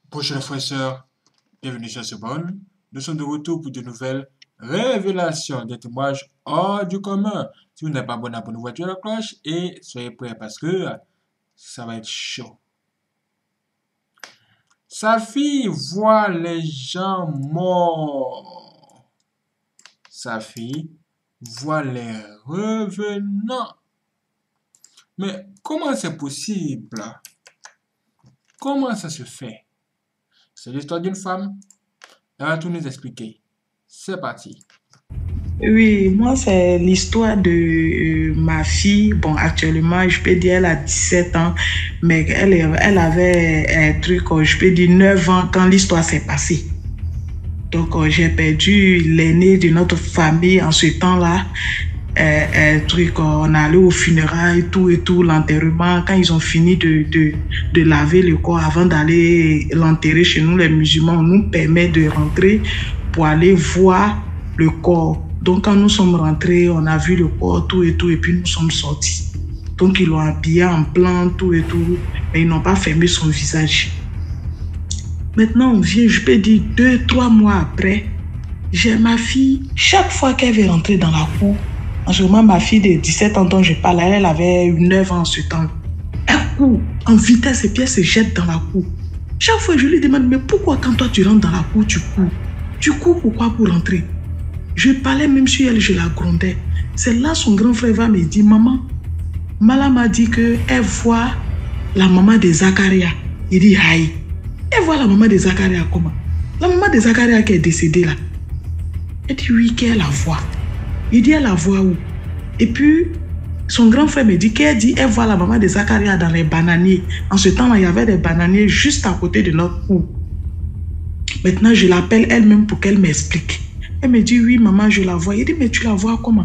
Bonjour frères et sœurs, bienvenue sur ce bonne. Nous sommes de retour pour de nouvelles révélations, des témoignages hors du commun. Si vous n'êtes pas abonné, abonnez-vous à la cloche et soyez prêts parce que ça va être chaud. Sa fille voit les gens morts. Sa fille voit les revenants. Mais comment c'est possible? Comment ça se fait? C'est l'histoire d'une femme. Elle va tout nous expliquer. C'est parti. Oui, moi, c'est l'histoire de ma fille. Bon, actuellement, je peux dire elle a 17 ans, mais elle avait un truc, je peux dire 9 ans quand l'histoire s'est passée. Donc, j'ai perdu l'aîné de notre famille en ce temps-là. On allait au funérailles, et tout, l'enterrement. Quand ils ont fini de laver le corps avant d'aller l'enterrer chez nous, les musulmans, on nous permet de rentrer pour aller voir le corps. Donc, quand nous sommes rentrés, on a vu le corps, tout, et puis nous sommes sortis. Donc, ils l'ont habillé en blanc, tout, mais ils n'ont pas fermé son visage. Maintenant, on vient, je peux dire 2-3 mois après, j'ai ma fille, chaque fois qu'elle veut rentrer dans la cour, en ce moment, ma fille de 17 ans dont je parle, elle avait 9 ans en ce temps. Elle court en vitesse et puis elle se jette dans la cour. Chaque fois, je lui demande, mais pourquoi quand toi tu rentres dans la cour, tu cours? Tu cours pourquoi pour rentrer? Je parlais même sur elle, je la grondais. C'est là son grand frère va me dire, maman, Mala m'a dit qu'elle voit la maman de Zakaria. Il dit, aïe. Elle voit la maman de Zakaria comment? La maman de Zakaria qui est décédée là. Elle dit, oui, qu'elle la voit. Il dit, elle la voit où? Et puis, son grand frère me dit qu'elle voit la maman de Zakaria dans les bananiers. En ce temps-là, il y avait des bananiers juste à côté de notre cour. Maintenant, je l'appelle elle-même pour qu'elle m'explique. Elle me dit, oui, maman, je la vois. Il dit, mais tu la vois comment?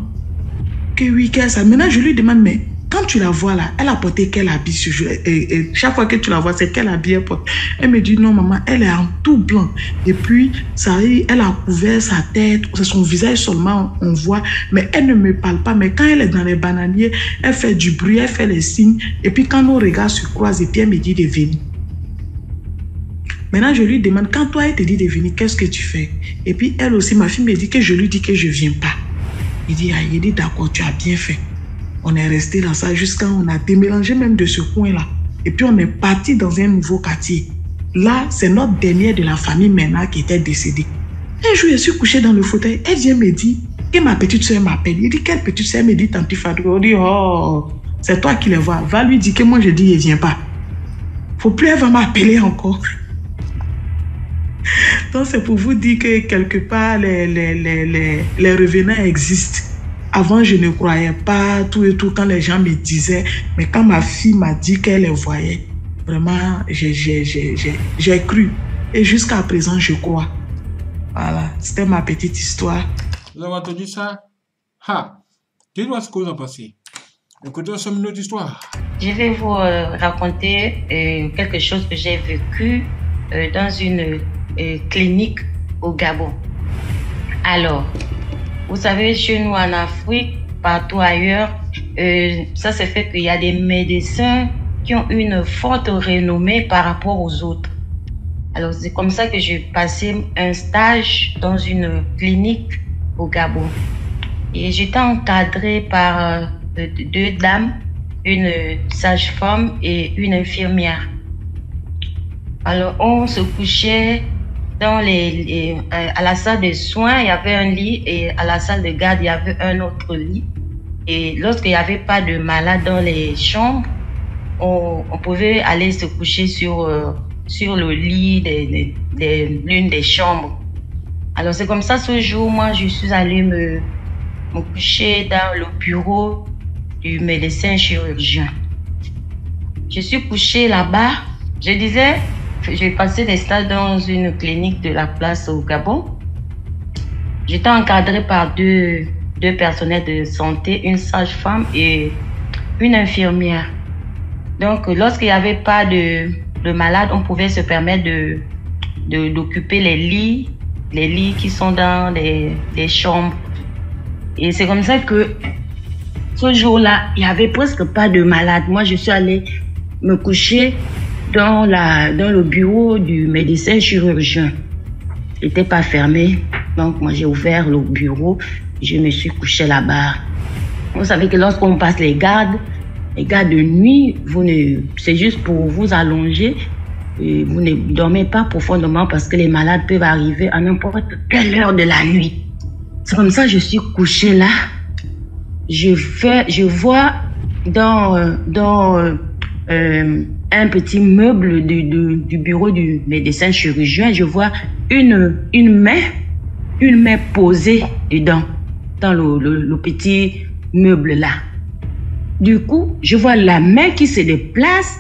Que oui, qu'elle ça. Maintenant, je lui demande, mais quand tu la vois là, elle a porté quel habit? Et chaque fois que tu la vois, c'est quel habit elle porte? Elle me dit, non, maman, elle est en tout blanc. Et puis, elle a couvert sa tête, c'est son visage seulement, on voit. Mais elle ne me parle pas. Mais quand elle est dans les bananiers, elle fait du bruit, elle fait les signes. Et puis, quand nos regards se croisent, et puis elle me dit de venir. Maintenant, je lui demande, quand toi, elle te dit de venir, qu'est-ce que tu fais? Et puis, elle aussi, ma fille me dit que je lui dis que je ne viens pas. Il dit, d'accord, tu as bien fait. On est resté dans ça jusqu'à on a démélangé même de ce coin-là. Et puis, on est parti dans un nouveau quartier. Là, c'est notre dernière de la famille maintenant qui était décédée. Un jour, je suis couchée dans le fauteuil. Elle vient me dire que ma petite soeur m'appelle. Il dit, quelle petite soeur? Elle me dit, Tanti Fadou. On dit, oh, c'est toi qui les vois. Va lui dire que moi, je dis, il ne vient pas. Faut plus, elle va m'appeler encore. Donc, c'est pour vous dire que quelque part, les revenants existent. Avant, je ne croyais pas tout et tout quand les gens me disaient. Mais quand ma fille m'a dit qu'elle les voyait, vraiment, j'ai cru. Et jusqu'à présent, je crois. Voilà, c'était ma petite histoire. Vous avez entendu ça? Dites-moi ce que vous en pensez. Écoutez ensemble notre histoire. Je vais vous raconter quelque chose que j'ai vécu dans une clinique au Gabon. Alors, vous savez, chez nous en Afrique, partout ailleurs, ça se fait qu'il y a des médecins qui ont une forte renommée par rapport aux autres. Alors, c'est comme ça que j'ai passé un stage dans une clinique au Gabon. Et j'étais encadrée par deux dames, une sage-femme et une infirmière. Alors, on se couchait dans à la salle de soins, il y avait un lit et à la salle de garde, il y avait un autre lit. Et lorsqu'il n'y avait pas de malade dans les chambres, on pouvait aller se coucher sur le lit de l'une des chambres. Alors c'est comme ça, ce jour, moi, je suis allée me coucher dans le bureau du médecin chirurgien. Je suis couchée là-bas. Je disais, j'ai passé des stages dans une clinique de la place au Gabon. J'étais encadrée par deux personnels de santé, une sage-femme et une infirmière. Donc, lorsqu'il n'y avait pas de malade, on pouvait se permettre d'occuper les lits qui sont dans les chambres. Et c'est comme ça que ce jour-là, il n'y avait presque pas de malade. Moi, je suis allée me coucher dans le bureau du médecin chirurgien. Il n'était pas fermé. Donc, moi, j'ai ouvert le bureau. Je me suis couchée là-bas. Vous savez que lorsqu'on passe les gardes de nuit, c'est juste pour vous allonger. Et vous ne dormez pas profondément parce que les malades peuvent arriver à n'importe quelle heure de la nuit. C'est comme ça que je suis couchée là. Je vois dans un petit meuble du bureau du médecin chirurgien, je vois une main posée dedans, dans le petit meuble là. Du coup, je vois la main qui se déplace,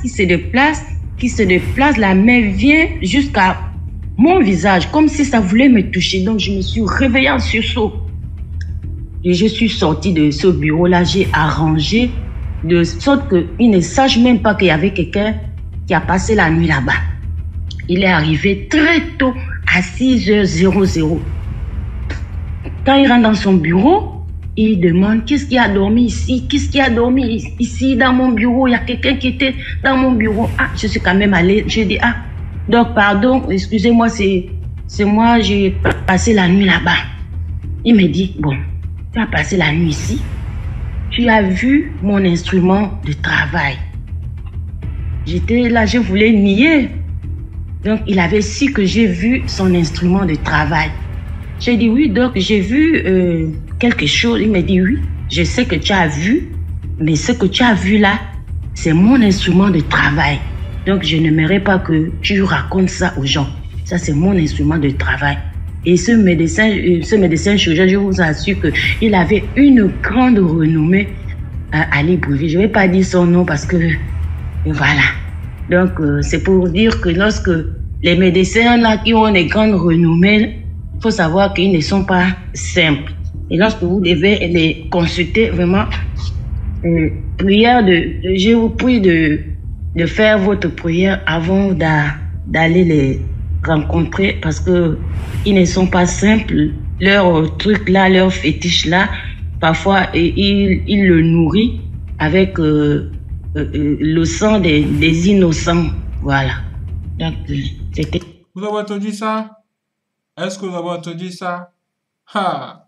la main vient jusqu'à mon visage, comme si ça voulait me toucher. Donc, je me suis réveillée en sursaut. Et je suis sortie de ce bureau-là, j'ai arrangé de sorte qu'il ne sache même pas qu'il y avait quelqu'un qui a passé la nuit là-bas. Il est arrivé très tôt, à 6h00. Quand il rentre dans son bureau, il demande qu'est-ce qui a dormi ici, qu'est-ce qui a dormi ici dans mon bureau, il y a quelqu'un qui était dans mon bureau. Ah, je suis quand même allée, je dis ah, donc pardon, excusez-moi, c'est moi, j'ai passé la nuit là-bas. Il me dit, bon, tu as passé la nuit ici, tu as vu mon instrument de travail. J'étais là, je voulais nier. Donc, il avait su que j'ai vu son instrument de travail. J'ai dit oui, donc j'ai vu quelque chose. Il m'a dit oui, je sais que tu as vu, mais ce que tu as vu là, c'est mon instrument de travail. Donc, je n'aimerais pas que tu racontes ça aux gens. Ça, c'est mon instrument de travail. Et ce médecin chirurgien, je vous assure qu'il avait une grande renommée à Libreville. Je ne vais pas dire son nom parce que, voilà. Donc, c'est pour dire que lorsque les médecins là qui ont des grandes renommées, il faut savoir qu'ils ne sont pas simples. Et lorsque vous devez les consulter, vraiment, je vous prie de faire votre prière avant d'aller les rencontrer parce que ils ne sont pas simples. Leur truc là, leur fétiche là, parfois ils le nourrissent avec le sang des innocents. Voilà. Donc, c'était... Vous avez entendu ça? Est-ce que vous avez entendu ça? Ha!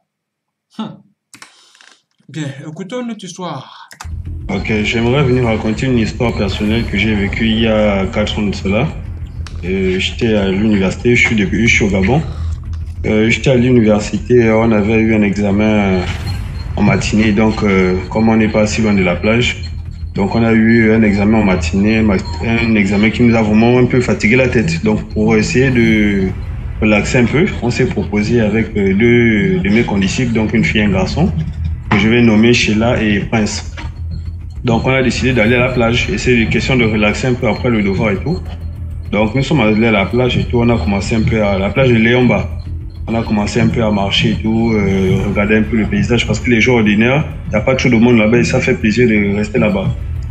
Bien, écoutons notre histoire. Ok, j'aimerais venir raconter une histoire personnelle que j'ai vécue il y a 4 ans de cela. J'étais à l'université, je suis au Gabon. J'étais à l'université, on avait eu un examen en matinée, donc comme on n'est pas si loin de la plage, donc on a eu un examen en matinée, un examen qui nous a vraiment un peu fatigué la tête. Donc pour essayer de relaxer un peu, on s'est proposé avec deux de mes condisciples, donc une fille et un garçon, que je vais nommer Sheila et Prince. Donc on a décidé d'aller à la plage, et c'est une question de relaxer un peu après le devoir et tout. Donc nous sommes allés à la plage et tout, on a commencé un peu à la plage de Léomba. On a commencé un peu à marcher et tout, regarder un peu le paysage parce que les jours ordinaires, il n'y a pas trop de monde là-bas et ça fait plaisir de rester là-bas.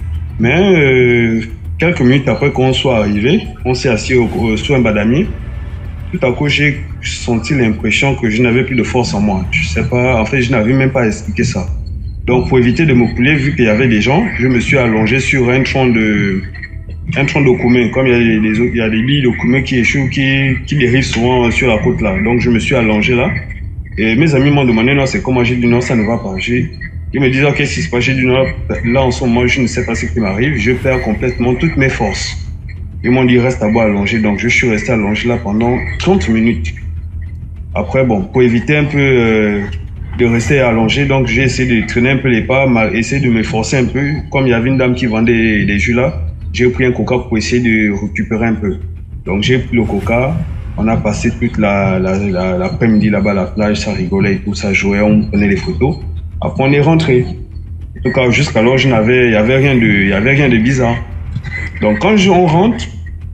Mais quelques minutes après qu'on soit arrivé, on s'est assis sur un badamier. Tout à coup, j'ai senti l'impression que je n'avais plus de force en moi. Je sais pas, en fait, je n'avais même pas expliqué ça. Donc pour éviter de me couler, vu qu'il y avait des gens, je me suis allongé sur un tronc de commun, comme il y a des billes de commun qui échouent, qui dérivent souvent sur la côte là. Donc je me suis allongé là. Et mes amis m'ont demandé non, c'est comment? J'ai dit non, ça ne va pas. Ils me disent ok, qu'est-ce qui se passe? J'ai dit non, là en ce moment, je ne sais pas ce qui m'arrive. Je perds complètement toutes mes forces. Ils m'ont dit reste à bout allongé. Donc je suis resté allongé là pendant 30 minutes. Après, bon, pour éviter un peu de rester allongé, donc j'ai essayé de traîner un peu les pas, essayer de me forcer un peu. Comme il y avait une dame qui vendait des jus là, j'ai pris un coca pour essayer de récupérer un peu. Donc j'ai pris le coca, on a passé toute l'après-midi là-bas à la plage, ça rigolait et tout, ça jouait, on prenait les photos. Après on est rentré. En tout cas jusqu'alors il y avait rien de bizarre. Donc quand on rentre,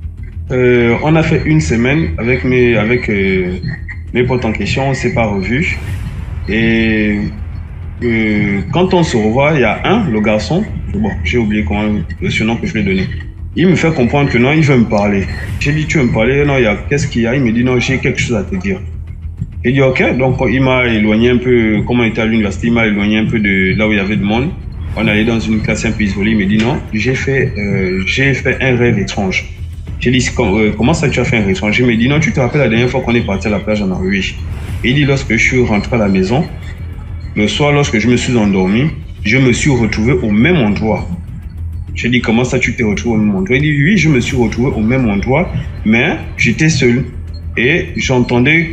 on a fait une semaine avec mes potes en question, on ne s'est pas revus. Et quand on se revoit, il y a le garçon, bon, j'ai oublié le surnom que je lui ai donné. Il me fait comprendre que non, il veut me parler. J'ai dit, tu veux me parler? Non, qu'est-ce qu'il y a? Il me dit, non, j'ai quelque chose à te dire. J'ai dit, ok. Donc, il m'a éloigné un peu, comme on était à l'université, il m'a éloigné un peu de là où il y avait du monde. On allait dans une classe un peu isolée. Il me dit, non, j'ai fait un rêve étrange. J'ai dit, comment ça tu as fait un restaurant? Il me dit, non, tu te rappelles la dernière fois qu'on est parti à la plage en Norvège? Il dit, lorsque je suis rentré à la maison, le soir, lorsque je me suis endormi, je me suis retrouvé au même endroit. J'ai dit, comment ça tu t'es retrouvé au même endroit? Il dit, oui, je me suis retrouvé au même endroit, mais j'étais seul. Et j'entendais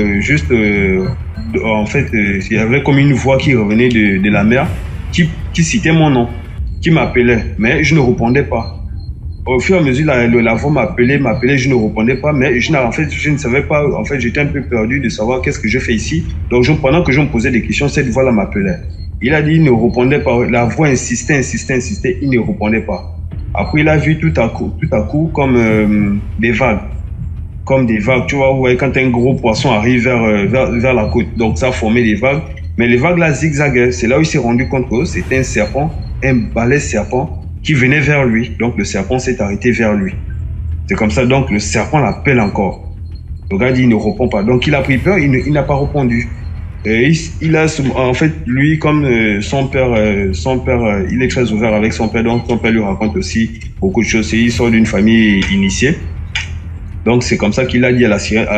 en fait, il y avait comme une voix qui revenait de la mer, qui citait mon nom, qui m'appelait, mais je ne répondais pas. Au fur et à mesure, la voix m'appelait, je ne répondais pas, mais en fait, je ne savais pas, en fait, j'étais un peu perdu de savoir qu'est-ce que je fais ici. Donc, pendant que je me posais des questions, cette voix-là m'appelait. Il a dit, il ne répondait pas. La voix insistait, il ne répondait pas. Après, il a vu tout à coup, comme des vagues. Comme des vagues, tu vois, vous voyez, quand un gros poisson arrive vers la côte, donc ça formait des vagues. Mais les vagues là zigzagaient. C'est là où il s'est rendu compte que c'était un serpent, un balai serpent qui venait vers lui. Donc le serpent s'est arrêté vers lui. C'est comme ça, donc le serpent l'appelle encore. Le gars dit, il ne répond pas. Donc il a pris peur, il n'a pas répondu. Et en fait, lui, comme son père, il est très ouvert avec son père, donc son père lui raconte aussi beaucoup de choses. Il sort d'une famille initiée. Donc c'est comme ça qu'il a dit à la sirène,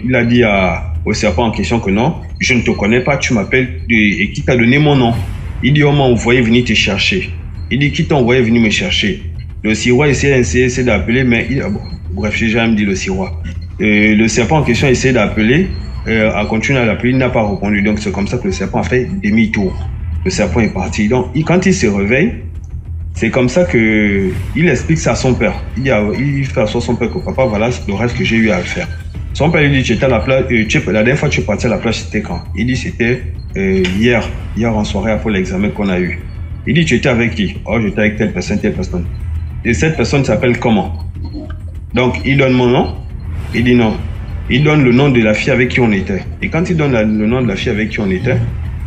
au serpent en question que non, je ne te connais pas, tu m'appelles et qui t'a donné mon nom? Il dit, on m'a envoyé venir te chercher. Il dit, qui t'a envoyé venir me chercher? Le sirois essaie d'appeler, mais bref, j'ai jamais dit le sirois. Le serpent en question essaie d'appeler, a continué à l'appeler, il n'a pas répondu. Donc c'est comme ça que le serpent a fait demi-tour. Le serpent est parti. Donc quand il se réveille, c'est comme ça que il explique ça à son père. Il fait à son père que papa, voilà le rêve que j'ai eu à faire. Son père lui dit, tu étais à la plage, la dernière fois que tu es parti à la plage, c'était quand? Il dit, c'était hier en soirée après l'examen qu'on a eu. Il dit, tu étais avec qui? Oh, j'étais avec telle personne. Et cette personne s'appelle comment? Donc, il donne mon nom. Il dit non. Il donne le nom de la fille avec qui on était. Et quand il donne le nom de la fille avec qui on était,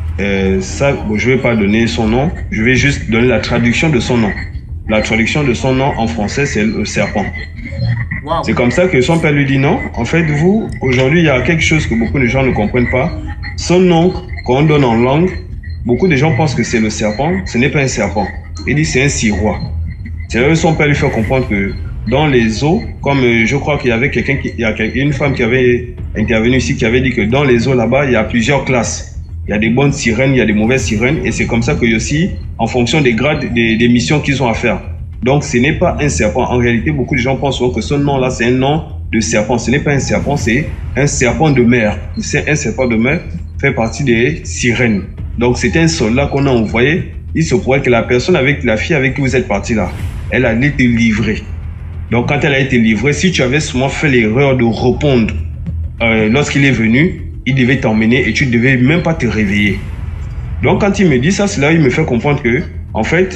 je ne vais pas donner son nom, je vais juste donner la traduction de son nom. La traduction de son nom en français, c'est le serpent. Wow. C'est comme ça que son père lui dit non. En fait, vous, aujourd'hui, il y a quelque chose que beaucoup de gens ne comprennent pas. Son nom, qu'on donne en langue, beaucoup de gens pensent que c'est le serpent. Ce n'est pas un serpent. Il dit c'est un sirois. C'est là que son père lui fait comprendre que dans les eaux, comme je crois qu'il y avait une femme qui avait intervenu ici, qui avait dit que dans les eaux là-bas, il y a plusieurs classes. Il y a des bonnes sirènes, il y a des mauvaises sirènes. Et c'est comme ça que aussi, en fonction des grades, des missions qu'ils ont à faire. Donc, ce n'est pas un serpent. En réalité, beaucoup de gens pensent que ce nom-là, c'est un nom de serpent. Ce n'est pas un serpent, c'est un serpent de mer. C'est un serpent de mer fait partie des sirènes. Donc, c'est un soldat qu'on a envoyé. Il se pourrait que la fille avec qui vous êtes parti là, elle a été livrée. Donc, quand elle a été livrée, si tu avais seulement fait l'erreur de répondre lorsqu'il est venu, il devait t'emmener et tu ne devais même pas te réveiller. Donc, quand il me dit ça, c'est là il me fait comprendre que, en fait,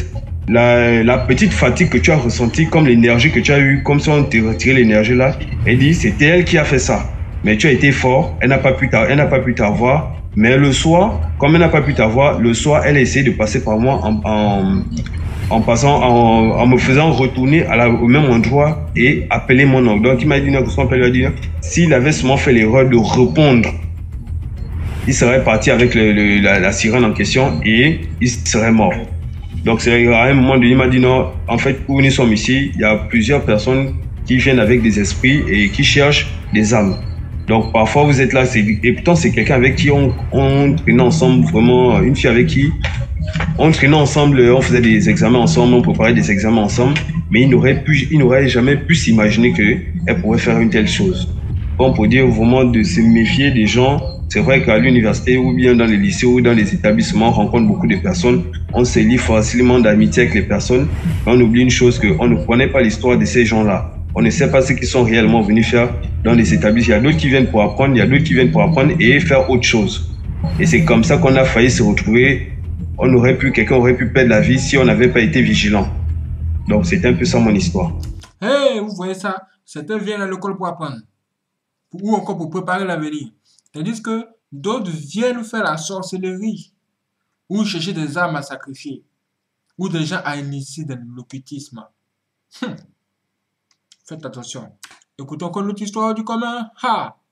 la petite fatigue que tu as ressentie, comme l'énergie que tu as eue, comme si on te retirait l'énergie là, elle dit, c'était elle qui a fait ça. Mais tu as été fort, elle n'a pas pu t'avoir. Mais le soir, comme elle n'a pas pu t'avoir, le soir, elle a essayé de passer par moi en me faisant retourner au même endroit et appeler mon nom. Donc, il m'a dit, que son père lui a dit, s'il avait seulement fait l'erreur de répondre, il serait parti avec la sirène en question et il serait mort. Donc, c'est à un moment donné, il m'a dit non, en fait, où nous sommes ici, il y a plusieurs personnes qui viennent avec des esprits et qui cherchent des âmes. Donc, parfois, vous êtes là, et pourtant, c'est quelqu'un avec qui on traînait ensemble, vraiment, une fille avec qui on traînait ensemble, on faisait des examens ensemble, on préparait des examens ensemble, mais il n'aurait jamais pu s'imaginer qu'elle pourrait faire une telle chose. On peut dire vraiment de se méfier des gens. C'est vrai qu'à l'université ou bien dans les lycées ou dans les établissements, on rencontre beaucoup de personnes. On se lie facilement d'amitié avec les personnes. On oublie une chose, qu'on ne connaît pas l'histoire de ces gens-là. On ne sait pas ce qu'ils sont réellement venus faire dans les établissements. Il y a d'autres qui viennent pour apprendre, il y a d'autres qui viennent pour apprendre et faire autre chose. Et c'est comme ça qu'on a failli se retrouver. Quelqu'un aurait pu perdre la vie si on n'avait pas été vigilant. Donc c'était un peu ça mon histoire. Hey, vous voyez ça? Certains viennent à l'école pour apprendre. Ou encore pour préparer l'avenir. Tandis que d'autres viennent faire la sorcellerie. Ou chercher des âmes à sacrifier. Ou des gens à initier dans l'occultisme. Faites attention. Écoutons encore notre histoire du commun. Ha!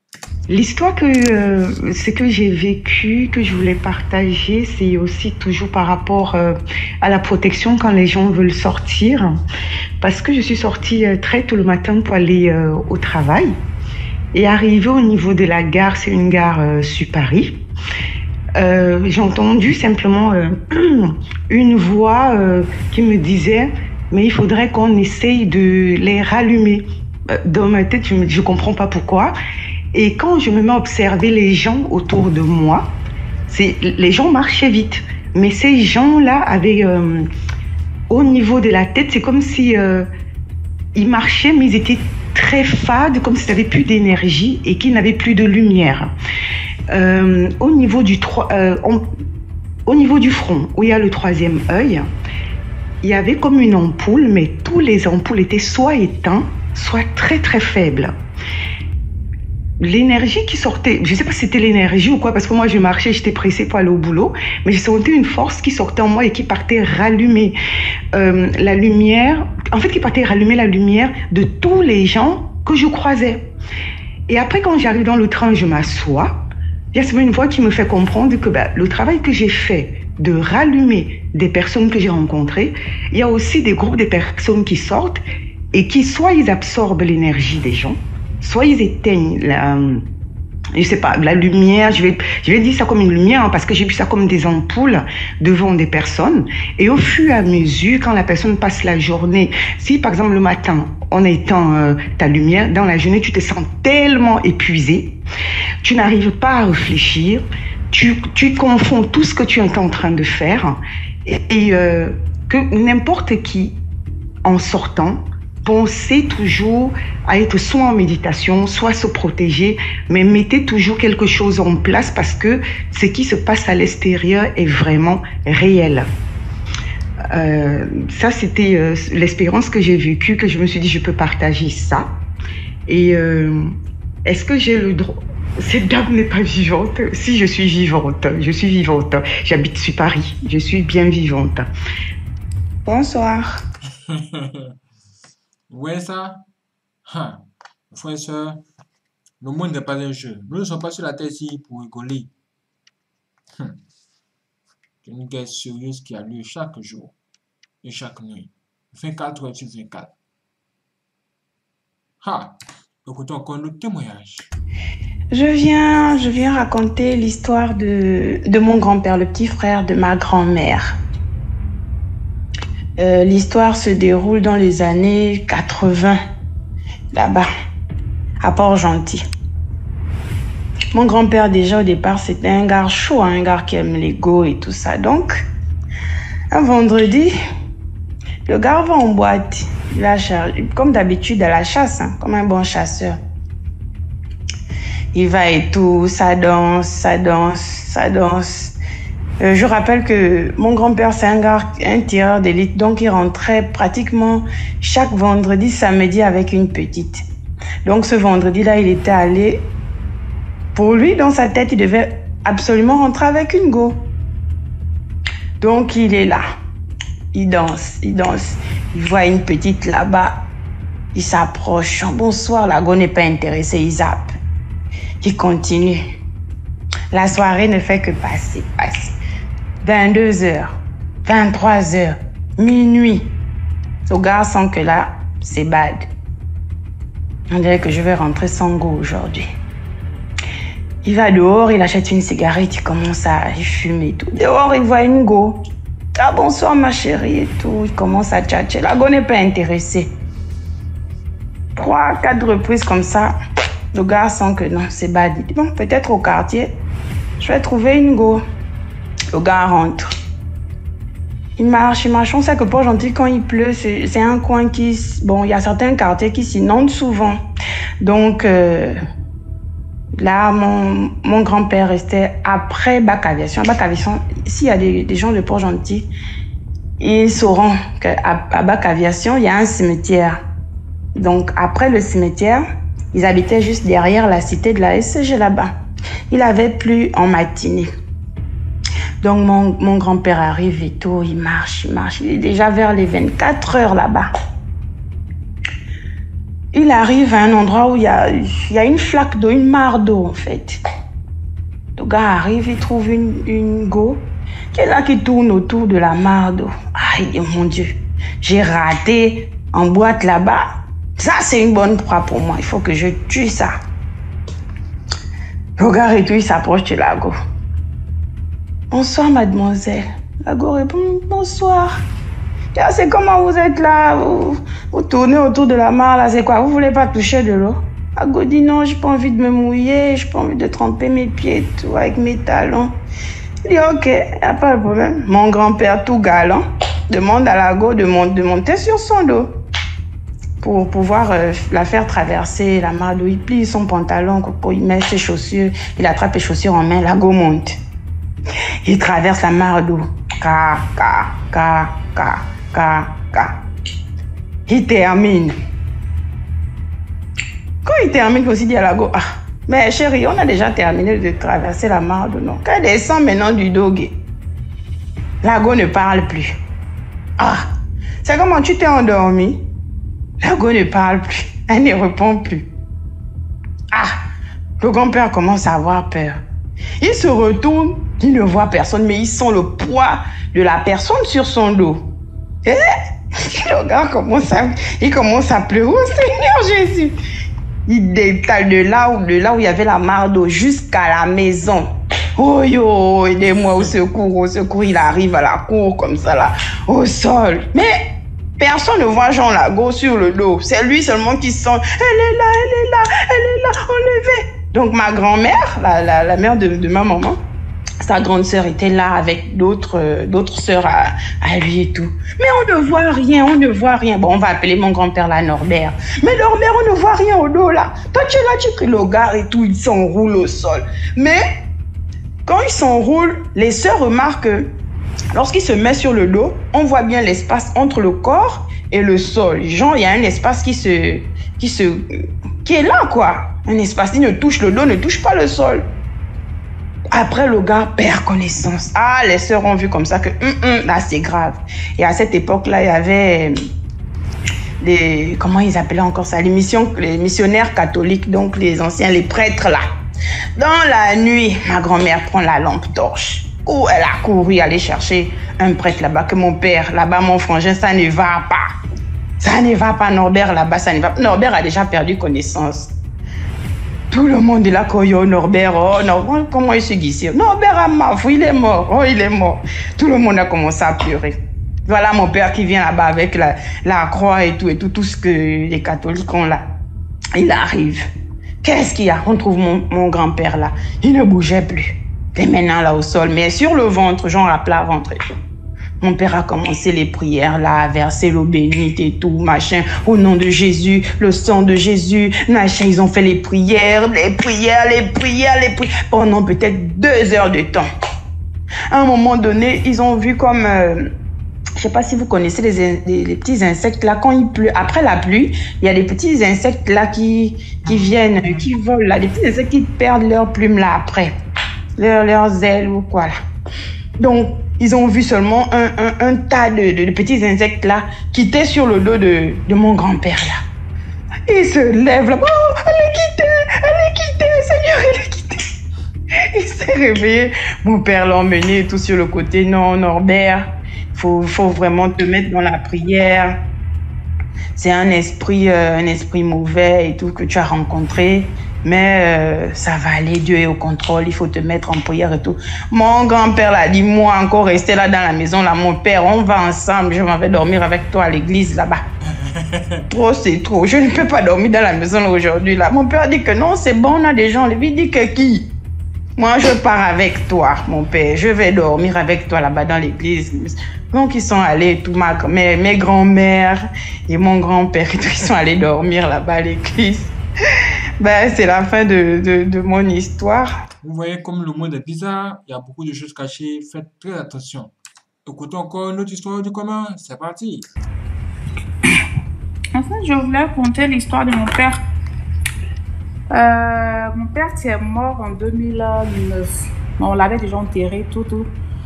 L'histoire ce que j'ai vécu, que je voulais partager, c'est aussi toujours par rapport à la protection quand les gens veulent sortir. Parce que je suis sortie très tôt le matin pour aller au travail. Et arrivé au niveau de la gare, c'est une gare sur Paris. J'ai entendu simplement une voix qui me disait « Mais il faudrait qu'on essaye de les rallumer ». Dans ma tête, je ne comprends pas pourquoi. Et quand je me mets à observer les gens autour de moi, les gens marchaient vite. Mais ces gens-là avaient, au niveau de la tête, c'est comme si ils marchaient, mais ils étaient très fades, comme s'ils n'avaient plus d'énergie et qu'ils n'avaient plus de lumière. Au niveau du front, où il y a le troisième œil, il y avait comme une ampoule, mais tous les ampoules étaient soit éteints, soit très très faibles. L'énergie qui sortait, je ne sais pas si c'était l'énergie ou quoi, parce que moi je marchais, j'étais pressée pour aller au boulot, mais j'ai senti une force qui sortait en moi et qui partait rallumer la lumière, en fait qui partait rallumer la lumière de tous les gens que je croisais. Et après quand j'arrive dans le train, je m'assois, il y a une voix qui me fait comprendre que le travail que j'ai fait de rallumer des personnes que j'ai rencontrées, il y a aussi des groupes de personnes qui sortent et qui soit ils absorbent l'énergie des gens, soit ils éteignent je sais pas, la lumière, je vais dire ça comme une lumière, hein, parce que j'ai vu ça comme des ampoules devant des personnes. Et au fur et à mesure, quand la personne passe la journée, si par exemple le matin, on éteint ta lumière, dans la journée, tu te sens tellement épuisé, tu n'arrives pas à réfléchir, tu confonds tout ce que tu es en train de faire, et que n'importe qui, en sortant, pensez toujours à être soit en méditation, soit se protéger, mais mettez toujours quelque chose en place parce que ce qui se passe à l'extérieur est vraiment réel. Ça, c'était l'expérience que j'ai vécue, que je me suis dit, je peux partager ça. Et est-ce que j'ai le droit? Cette dame n'est pas vivante. Si, je suis vivante. Je suis vivante. J'habite sur Paris. Je suis bien vivante. Bonsoir. Ouais, ça. Frères et sœurs, le monde n'est pas un jeu. Nous ne sommes pas sur la terre ici pour rigoler. C'est une guerre sérieuse qui a lieu chaque jour et chaque nuit. 24 heures sur 24. Écoutons encore le témoignage. Je viens raconter l'histoire de mon grand-père, le petit frère de ma grand-mère. L'histoire se déroule dans les années 80, là-bas, à Port-Gentil. Mon grand-père, déjà, au départ, c'était un gars chaud, un gars qui aime les go et tout ça. Donc, un vendredi, le gars va en boîte. Il a comme d'habitude à la chasse, hein, comme un bon chasseur. Il va et tout, ça danse, ça danse, ça danse. Je rappelle que mon grand-père, c'est un tireur d'élite, donc il rentrait pratiquement chaque vendredi, samedi avec une petite. Donc ce vendredi-là, il était allé, pour lui, dans sa tête, il devait absolument rentrer avec une go. Donc il est là, il danse, il voit une petite là-bas, il s'approche. Bonsoir, la go n'est pas intéressée, il zappe. Il continue. La soirée ne fait que passer. 22h, 23h, minuit. Ce gars sent que là, c'est bad. On dirait que je vais rentrer sans go aujourd'hui. Il va dehors, il achète une cigarette, il commence à fumer et tout. Dehors, il voit une go. Ah, bonsoir ma chérie et tout. Il commence à tchatcher. La go n'est pas intéressée. 3, 4 reprises comme ça. Le gars sent que non, c'est bad. Il dit, bon, peut-être au quartier, je vais trouver une go. Le gars rentre. Il marche. On sait que Port-Gentil, quand il pleut, c'est un coin qui... Bon, il y a certains quartiers qui s'inondent souvent. Donc, là, mon grand-père restait après Bac Aviation. À Bac Aviation, s'il y a des gens de Port-Gentil, ils sauront qu'à Bac Aviation, il y a un cimetière. Donc, après le cimetière, ils habitaient juste derrière la cité de la SCG là-bas. Il avait plu en matinée. Donc, mon grand-père arrive et tout, il marche. Il est déjà vers les 24 heures là-bas. il arrive à un endroit où il y a une flaque d'eau, une mare d'eau en fait. Le gars arrive, il trouve une go qui est là, qui tourne autour de la mare d'eau. Ah, il dit, mon Dieu, j'ai raté en boîte là-bas. Ça, c'est une bonne proie pour moi. Il faut que je tue ça. Le gars et tout, il s'approche de la go. Bonsoir, mademoiselle. La go répond, bonsoir. Ah, c'est comment vous êtes là, vous tournez autour de la mare, là, c'est quoi? Vous voulez pas toucher de l'eau? La go dit, non, j'ai pas envie de me mouiller, j'ai pas envie de tremper mes pieds et tout avec mes talons. Il dit, ok, y a pas de problème. Mon grand-père, tout galant, demande à la go de monter sur son dos pour pouvoir la faire traverser la mare d'eau. Il plie son pantalon, il met ses chaussures, il attrape les chaussures en main, la go monte. Il traverse la mare d'eau. Ka. Il termine. Quand il termine, il faut aussi dire à la go, ah, mais chérie, on a déjà terminé de traverser la mare d'eau, non? Quand elle descend maintenant du dogue, la go ne parle plus. Ah, c'est comment tu t'es endormi? La go ne parle plus. Elle ne répond plus. Ah, le grand-père commence à avoir peur. Il se retourne, il ne voit personne, mais il sent le poids de la personne sur son dos. Et le gars commence à pleurer. Oh Seigneur Jésus! Il détale de là où il y avait la mare d'eau jusqu'à la maison. Oh yo, aidez-moi, au secours. Il arrive à la cour comme ça là, au sol. Mais personne ne voit Jean Lago sur le dos. C'est lui seulement qui sent. Elle est là, enlevez. Donc ma grand-mère, la mère de ma maman, sa grande sœur était là avec d'autres sœurs à lui et tout. Mais on ne voit rien. Bon, on va appeler mon grand-père là, Norbert. Mais Norbert, on ne voit rien au dos là. Toi, tu es là, tu cries le gars et tout, il s'enroule au sol. Mais quand il s'enroule, les sœurs remarquent que lorsqu'il se met sur le dos, on voit bien l'espace entre le corps et le sol. Genre, il y a un espace qui est là, quoi. Un espace qui ne touche le dos, ne touche pas le sol. Après, le gars perd connaissance. Ah, les sœurs ont vu comme ça que là, c'est grave. Et à cette époque-là, il y avait comment ils appelaient encore ça? Les missionnaires catholiques, donc les anciens, les prêtres là. Dans la nuit, ma grand-mère prend la lampe torche. Oh, elle a couru aller chercher un prêtre là-bas, que mon père, là-bas, mon frangin, ça ne va pas. Ça ne va pas, Norbert, là-bas, ça ne va pas. Norbert a déjà perdu connaissance. Tout le monde est là, Norbert, oh, non, comment il se guisse? Norbert a mafou, il est mort. Tout le monde a commencé à pleurer. Voilà mon père qui vient là-bas avec la croix et tout ce que les catholiques ont là. Il arrive. Qu'est-ce qu'il y a? On trouve mon grand-père là. Il ne bougeait plus. Et maintenant là au sol, mais sur le ventre, genre à plat ventre et tout. Mon père a commencé les prières là, à verser l'eau bénite et tout, machin. Au nom de Jésus, le sang de Jésus, machin. Ils ont fait les prières. Pendant peut-être 2 heures de temps. À un moment donné, ils ont vu comme... je sais pas si vous connaissez les petits insectes là, quand il pleut, après la pluie, il y a des petits insectes là qui viennent, qui volent là, des petits insectes qui perdent leurs plumes là après, leurs ailes ou quoi là. Donc, ils ont vu seulement un tas de petits insectes là qui étaient sur le dos de mon grand-père là. Il se lève là, oh, elle est quittée, Seigneur, elle est quittée. Il s'est réveillé, mon père l'a emmené tout sur le côté, non, Norbert. Faut vraiment te mettre dans la prière. C'est un esprit mauvais et tout que tu as rencontré. Mais ça va aller, Dieu est au contrôle, il faut te mettre en prière et tout. Mon grand-père l'a dit, moi encore rester là dans la maison, là, mon père, on va ensemble, je m'en vais dormir avec toi à l'église là-bas. Trop, c'est trop, je ne peux pas dormir dans la maison aujourd'hui là. Mon père dit que non, c'est bon, on a des gens, lui dit que qui? Moi, je pars avec toi, mon père. Je vais dormir avec toi là-bas dans l'église. Donc, ils sont allés, tout mes grands-mères et mon grand-père, ils sont allés dormir là-bas à l'église. Ben, c'est la fin de mon histoire. Vous voyez comme le monde est bizarre, il y a beaucoup de choses cachées, faites très attention. Écoutons encore une autre histoire du commun, c'est parti. En fait, je voulais raconter l'histoire de mon père. Mon père est mort en 2009. On l'avait déjà enterré, tout.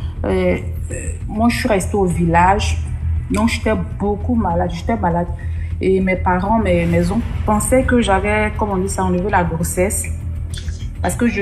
Moi, je suis restée au village. Donc, j'étais beaucoup malade. Et mes parents, mes maisons, pensaient que j'avais, comme on dit ça, enlevé la grossesse. Parce que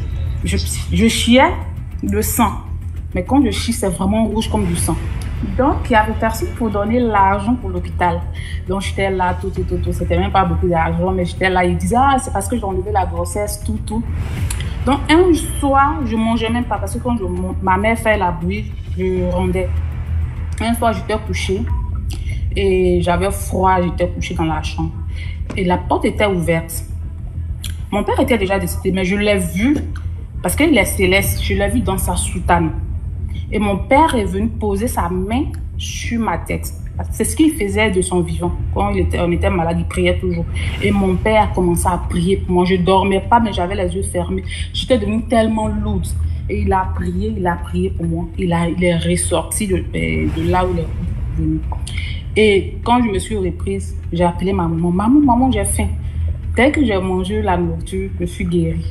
je chiais le sang. Mais quand je chie, c'est vraiment rouge comme du sang. Donc, il y avait personne pour donner l'argent pour l'hôpital. Donc, j'étais là, tout. C'était même pas beaucoup d'argent, mais j'étais là. Ils disaient, ah, c'est parce que j'ai enlevé la grossesse, tout. Donc, un soir, je mangeais même pas parce que quand ma mère fait la bouillie, je rendais. Un soir, j'étais couchée et j'avais froid, j'étais couchée dans la chambre. Et la porte était ouverte. Mon père était déjà décédé, mais je l'ai vu, parce qu'il est céleste, je l'ai vu dans sa soutane. Et mon père est venu poser sa main sur ma tête. C'est ce qu'il faisait de son vivant. Quand on était malade, il priait toujours. Et mon père a commencé à prier pour moi. Je ne dormais pas, mais j'avais les yeux fermés. J'étais devenue tellement lourde. Et il a prié pour moi. Il est ressorti de là où il est venu. Et quand je me suis reprise, j'ai appelé ma maman. Maman, j'ai faim. Dès que j'ai mangé la nourriture, je suis guérie.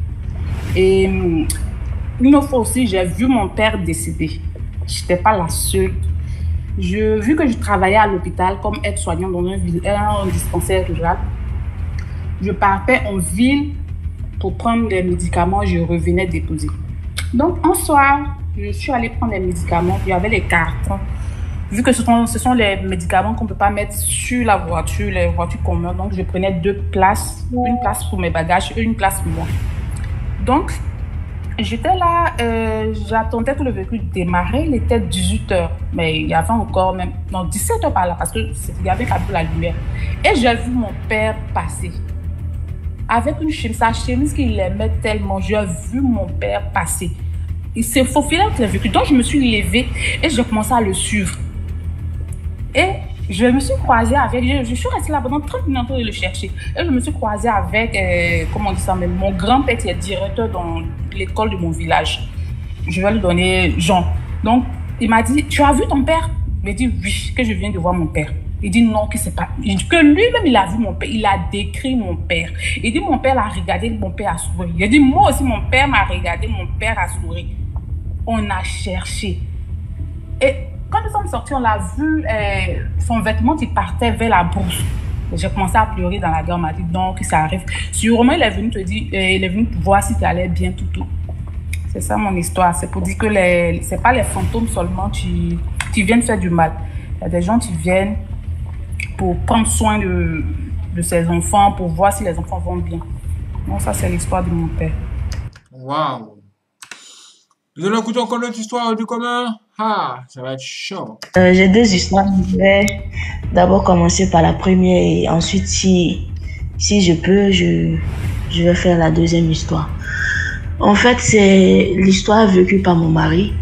Et une autre fois aussi, j'ai vu mon père décéder. Je n'étais pas la seule. Vu que je travaillais à l'hôpital comme aide-soignante dans un dispensaire rural, je partais en ville pour prendre des médicaments, je revenais déposer. Donc, un soir, je suis allée prendre des médicaments, il y avait les cartons. Vu que ce sont les médicaments qu'on ne peut pas mettre sur la voiture, les voitures communes, donc je prenais 2 places, une place pour mes bagages et une place pour moi. Donc, j'étais là, j'attendais que le véhicule démarre, il était 18h, mais il y avait encore même, non, 17h par là, parce qu'il y avait un peu la lumière. Et j'ai vu mon père passer, avec une chemise, sa chemise qu'il aimait tellement, j'ai vu mon père passer. Il s'est faufilé avec le véhicule, donc je me suis levée et j'ai commencé à le suivre. Et je me suis croisée avec, je suis restée là pendant 30 minutes pour le chercher. Et je me suis croisée avec, comment on dit ça même, mon grand-père qui est directeur dans l'école de mon village. Je vais lui donner Jean. Donc, il m'a dit, tu as vu ton père? Il m'a dit, oui, que je viens de voir mon père. Il dit non, que c'est pas. Il dit que lui-même, il a vu mon père. Il a décrit mon père. Il dit, mon père a regardé, mon père a souri. Il dit, moi aussi, mon père m'a regardé, mon père a souri. On a cherché. Et quand nous sommes sortis, on l'a vu, son vêtement qui partait vers la bourse. J'ai commencé à pleurer dans la gare, on m'a dit donc ça arrive. Sûrement, il est venu te dire, il est venu voir si tu allais bien, tout. C'est ça mon histoire. C'est pour dire que c'est pas les fantômes seulement qui viennent faire du mal. Il y a des gens qui viennent pour prendre soin de ses enfants, pour voir si les enfants vont bien. Donc ça, c'est l'histoire de mon père. Waouh! Nous allons écouter encore notre histoire du commun. Ah, ça va être chaud. J'ai 2 histoires. Je vais d'abord commencer par la première et ensuite, si je peux, je vais faire la deuxième histoire. En fait, c'est l'histoire vécue par mon mari.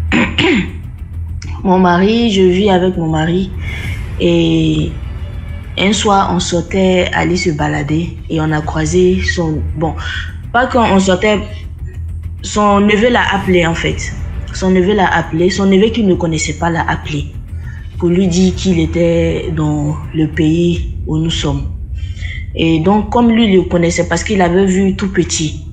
Mon mari, je vis avec mon mari et un soir, on sortait aller se balader et on a croisé pas quand on sortait, son neveu l'a appelé en fait. Son neveu qui ne connaissait pas l'a appelé pour lui dire qu'il était dans le pays où nous sommes. Et donc, comme lui le connaissait parce qu'il avait vu tout petit.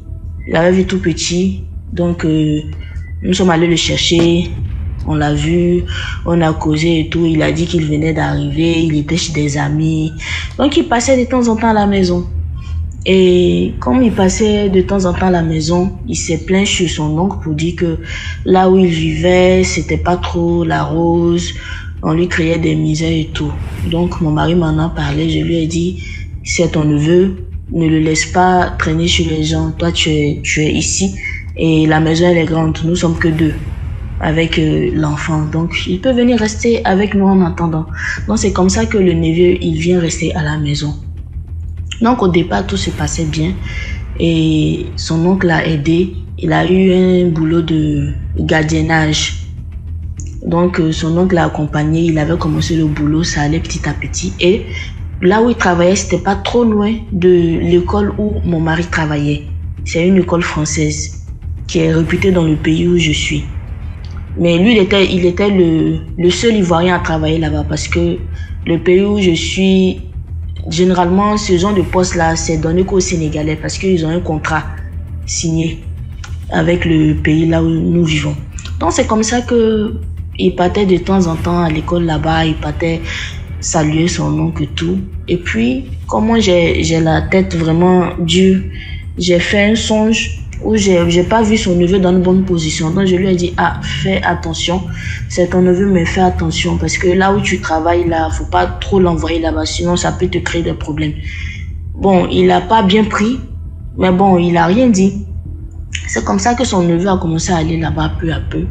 Donc, nous sommes allés le chercher. On l'a vu, on a causé et tout. Il a dit qu'il venait d'arriver, il était chez des amis. Donc, il passait de temps en temps à la maison. Et comme il passait de temps en temps à la maison, il s'est plaint chez son oncle pour dire que là où il vivait, c'était pas trop la rose. On lui créait des misères et tout. Donc, mon mari m'en a parlé. Je lui ai dit, c'est ton neveu, ne le laisse pas traîner chez les gens. Toi, tu es ici et la maison, elle est grande. Nous sommes que 2 avec l'enfant. Donc, il peut venir rester avec nous en attendant. Donc, c'est comme ça que le neveu, il vient rester à la maison. Donc, au départ, tout se passait bien. Et son oncle l'a aidé. Il a eu un boulot de gardiennage. Donc, son oncle l'a accompagné. Il avait commencé le boulot. Ça allait petit à petit. Et là où il travaillait, c'était pas trop loin de l'école où mon mari travaillait. C'est une école française qui est réputée dans le pays où je suis. Mais lui, il était le seul Ivoirien à travailler là-bas parce que le pays où je suis, généralement, ce genre de poste-là, c'est donné qu'aux Sénégalais parce qu'ils ont un contrat signé avec le pays là où nous vivons. Donc, c'est comme ça qu'il partait de temps en temps à l'école là-bas. Il partait saluer son oncle et tout. Et puis, comment j'ai la tête vraiment dure, j'ai fait un songe où j'ai pas vu son neveu dans une bonne position. Donc, je lui ai dit, ah, fais attention, c'est ton neveu, mais fais attention, parce que là où tu travailles, là, faut pas trop l'envoyer là-bas, sinon ça peut te créer des problèmes. Bon, il a pas bien pris, mais bon, il a rien dit. C'est comme ça que son neveu a commencé à aller là-bas peu à peu.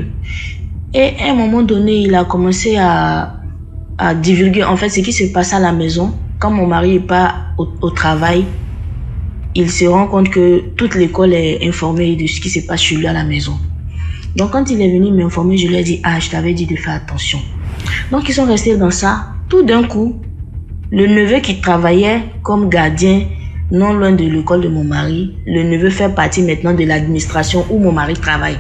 Et à un moment donné, il a commencé à divulguer en fait ce qui se passe à la maison. Quand mon mari n'est pas au travail, il se rend compte que toute l'école est informée de ce qui se passe chez lui à la maison. Donc quand il est venu m'informer, je lui ai dit, ah, je t'avais dit de faire attention. Donc ils sont restés dans ça. Tout d'un coup, le neveu qui travaillait comme gardien non loin de l'école de mon mari, le neveu fait partie maintenant de l'administration où mon mari travaille.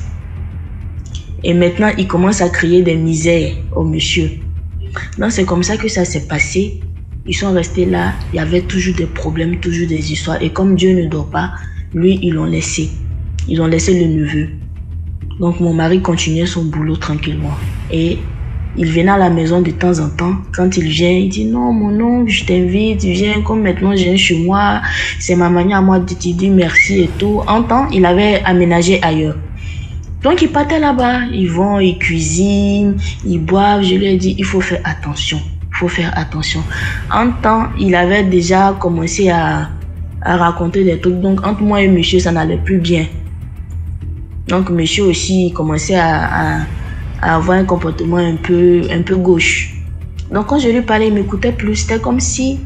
Et maintenant, il commence à créer des misères au monsieur. Donc c'est comme ça que ça s'est passé. Ils sont restés là, il y avait toujours des problèmes, toujours des histoires. Et comme Dieu ne dort pas, lui, ils l'ont laissé. Ils ont laissé le neveu. Donc mon mari continuait son boulot tranquillement. Et il venait à la maison de temps en temps. Quand il vient, il dit non, mon oncle, je t'invite, viens, comme maintenant je viens chez moi. C'est ma manière à moi de te dire merci et tout. En temps, il avait aménagé ailleurs. Donc ils partaient là-bas, ils vont, ils cuisinent, ils boivent. Je lui ai dit, il faut faire attention. Il faut faire attention. En temps, il avait déjà commencé à raconter des trucs. Donc entre moi et monsieur, ça n'allait plus bien. Donc monsieur aussi, il commençait à avoir un comportement un peu gauche. Donc quand je lui parlais, il m'écoutait plus. C'était comme si